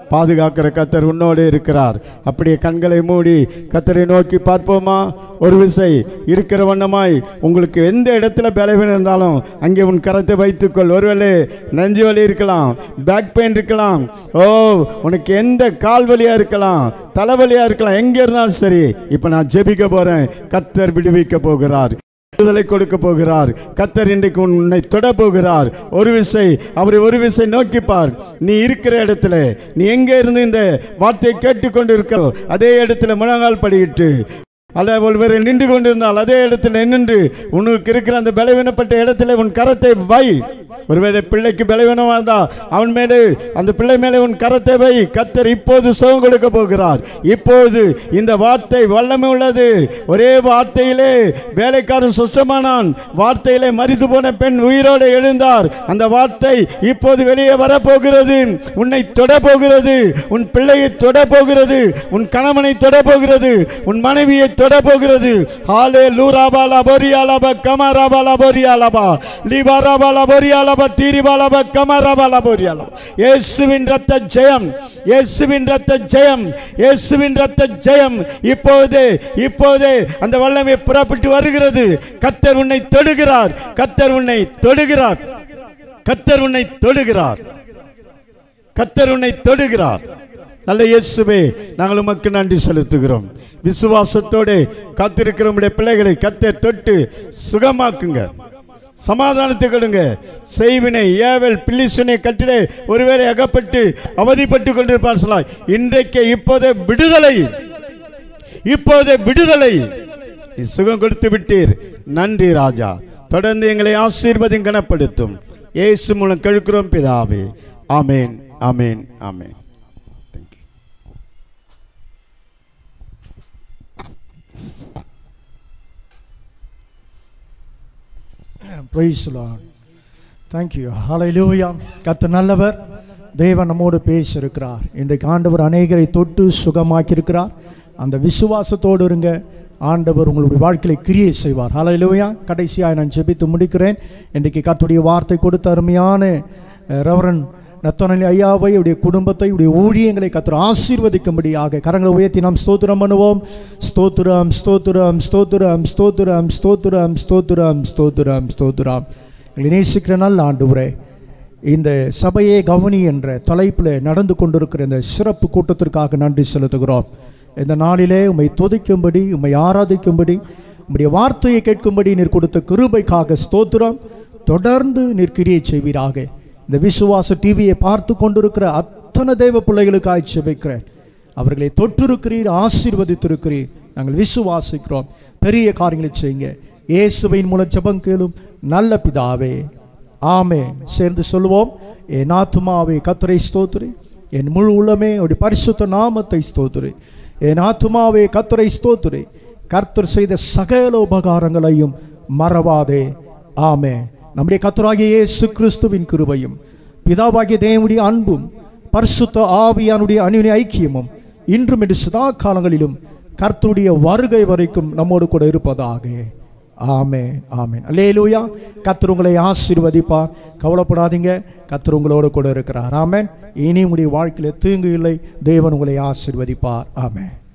பாதுகாக்கிற கர்த்தர் உன்னோடு இருக்கிறார். அப்படியே கண்களை மூடி கர்த்தரை நோக்கி பார்ப்போமா? ஒரு விசை இருக்கிற வண்ணமாய் உங்களுக்கு எந்த இடத்துல பலவீனம் இருந்தாலும் அங்கே உன் கரத்தை வைத்துக்கொள். ஒருவேளை நெஞ்சு வலி இருக்கலாம், பேக் பெயின் இருக்கலாம், உனக்கு எந்த கால் வலியா இருக்கலாம், தலைவலியா இருக்கலாம், எங்க இருந்தாலும் சரி, இப்ப நான் ஜெபிக்க போறேன். கர்த்தர் விடுவிக்க போகிறார், விடுதலை கொடுக்க போகிறார். கர்த்தர் இன்றைக்கு உன்னை தொட போகிறார். ஒரு விசை நோக்கிப்பார். நீ இருக்கிற இடத்துல, நீ எங்க இருந்து இந்த வார்த்தையை கேட்டுக்கொண்டு இருக்கிறோ அதே இடத்துல முழங்கால் படியிட்டு, அல்ல ஒருவரை நின்று கொண்டிருந்தால் அதே இடத்துல நின்று உனக்கு இருக்கிற அந்த பலவீனப்பட்ட இடத்துல உன் கரத்தை வை. ஒருவேளை பிள்ளைக்கு பலவீனமா இருந்தா அவன் மேலே, அந்த பிள்ளை மேலே உன் கரத்தை வை. கர்த்தர் இப்போது சுகம் கொடுக்க போகிறார். இப்போது இந்த வார்த்தை வல்லமை உள்ளது. ஒரே வார்த்தையிலே வேலைக்காரன் சுத்தமானான், வார்த்தையிலே மரித்து போன பெண் உயிரோடு எழுந்தார். அந்த வார்த்தை இப்போது வெளியே வரப்போகிறது. உன்னை தொட போகிறது, உன் பிள்ளையை தொட போகிறது, உன் கணவனை தொட போகிறது, உன் மனைவியை தொட போகிறது. ஹalleluya போரியாலபா கமராபாலா போரியாலபா லிபாராபாலா போரியாலபா தீரிபாலபா கமராபாலா போரியாலபா. இயேசுவின் இரத்த ஜெயம், இயேசுவின் இரத்த ஜெயம், இயேசுவின் இரத்த ஜெயம். இப்போதே அந்த வல்லமை புறப்பட்டு வருகிறது. கர்த்தர் உன்னை தொடுகிறார், கர்த்தர் உன்னை தொடுகிறார், கர்த்தர் உன்னை தொடுகிறார், கர்த்தர் உன்னை தொடுகிறார். நல்ல இயேசுவே, நாங்கள் உமக்கு நன்றி செலுத்துகிறோம். விசுவாசத்தோடு காத்திருக்கிற உம்முடைய பிள்ளைகளை கர்த்தர் தொட்டு சுகமாக்குங்க, சமாதானத்தை கொடுங்க. செய்வினை, ஏவல், பில்லிசுனை கட்டிலே ஒருவேளை அகப்பட்டு அவதிப்பட்டு கொண்டிருப்பார் சொல்லாய். இன்றைக்கு இப்போதே விடுதலை, இப்போதே விடுதலை. நீ சுகம் கொடுத்து விட்டீர். நன்றி ராஜா. தொடர்ந்து எங்களை ஆசீர்வதியும் கனப்படுத்தும். இயேசு மூலம் கேட்கிறோம் பிதாவே. ஆமேன், ஆமேன், ஆமேன். Praise the Lord. Thank you. Hallelujah. கர்த்தர் நல்லவர். தேவன் நம்மோடு பேசியிருக்கிறார். இன்றைக்கு ஆண்டவர் அநேகரை தொட்டு சுகமாக்கி இருக்கிறார். அந்த விசுவாசத்தோடு இருங்க. ஆண்டவர் உங்களுடைய வாழ்க்கையை கிரியை செய்வார். ஹல்லேலூயா. கடைசியாக நான் ஜெபித்து முடிக்கிறேன். இன்றைக்கு கர்த்தருடைய வார்த்தை கொடுத்த அருமையான ரெவரண்ட் நத்தனலி ஐயாவை, உடைய குடும்பத்தை, உடைய ஊழியங்களை கர்த்தர் ஆசீர்வதிக்கும்படியாக கரங்களை உயர்த்தி நாம் ஸ்தோத்திரம் பண்ணுவோம். ஸ்தோத்திரம், ஸ்தோத்திரம், ஸ்தோத்திரம், ஸ்தோத்திரம், ஸ்தோத்திரம், ஸ்தோத்திரம், ஸ்தோத்திரம், ஸ்தோத்திரம். எங்களை நேசிக்கிற நல்ல ஆண்டவரே, இந்த சபையே கவனி என்ற தலைப்பில் நடந்து கொண்டிருக்கிற இந்த சிறப்பு கூட்டத்திற்காக நன்றி செலுத்துகிறோம். இந்த நாளிலே உம்மை துதிக்கும்படி, உம்மை ஆராதிக்கும்படி, உம்முடைய வார்த்தையை கேட்கும்படி நீர் கொடுத்த கிருபைக்காக ஸ்தோத்திரம். தொடர்ந்து நீர் கிரியை செய்வீராக. இந்த விசுவாச டிவியை பார்த்து கொண்டிருக்கிற அத்தனை தேவ பிள்ளைகளுக்காக ஜெபிக்கிறேன். அவர்களை தொட்டிருக்கிறீர், ஆசீர்வதித்திருக்கிறீர். நாங்கள் விசுவாசிக்கிறோம். பெரிய காரியங்களை செய்யுங்க. இயேசுவின் மூலம் ஜெபம் கேளும் நல்ல பிதாவே, ஆமென். சேர்ந்து சொல்லுவோம். என் ஆத்துமாவே கர்த்தரை ஸ்தோத்திரி, என் முழு உள்ளமே அவருடைய பரிசுத்த நாமத்தை ஸ்தோத்திரி. என் ஆத்துமாவே கர்த்தரை ஸ்தோத்திரி, கர்த்தர் செய்த சகல உபகாரங்களையும் மறவாதே. ஆமென். நம்முடைய கர்த்தராகிய இயேசு கிறிஸ்துவின் கிருபையும், பிதாவாகிய தேவனுடைய அன்பும், பரிசுத்த ஆவியானுடைய அந்யோன்ய ஐக்கியமும் இன்றும் என்று சதா காலங்களிலும் கர்த்தருடைய வருகை வரைக்கும் நம்மோடு கூட இருப்பதாக. ஆமென், ஆமென். அல்லேலூயா. கர்த்தர் உங்களை ஆசீர்வதிப்பார். கவலைப்படாதீங்க, கர்த்தர் உங்களோடு கூட இருக்கிறார். ஆமென். இனி உங்களுடைய வாழ்க்கையில் தீங்கு இல்லை. தேவன் உங்களை ஆசீர்வதிப்பார். ஆமென்.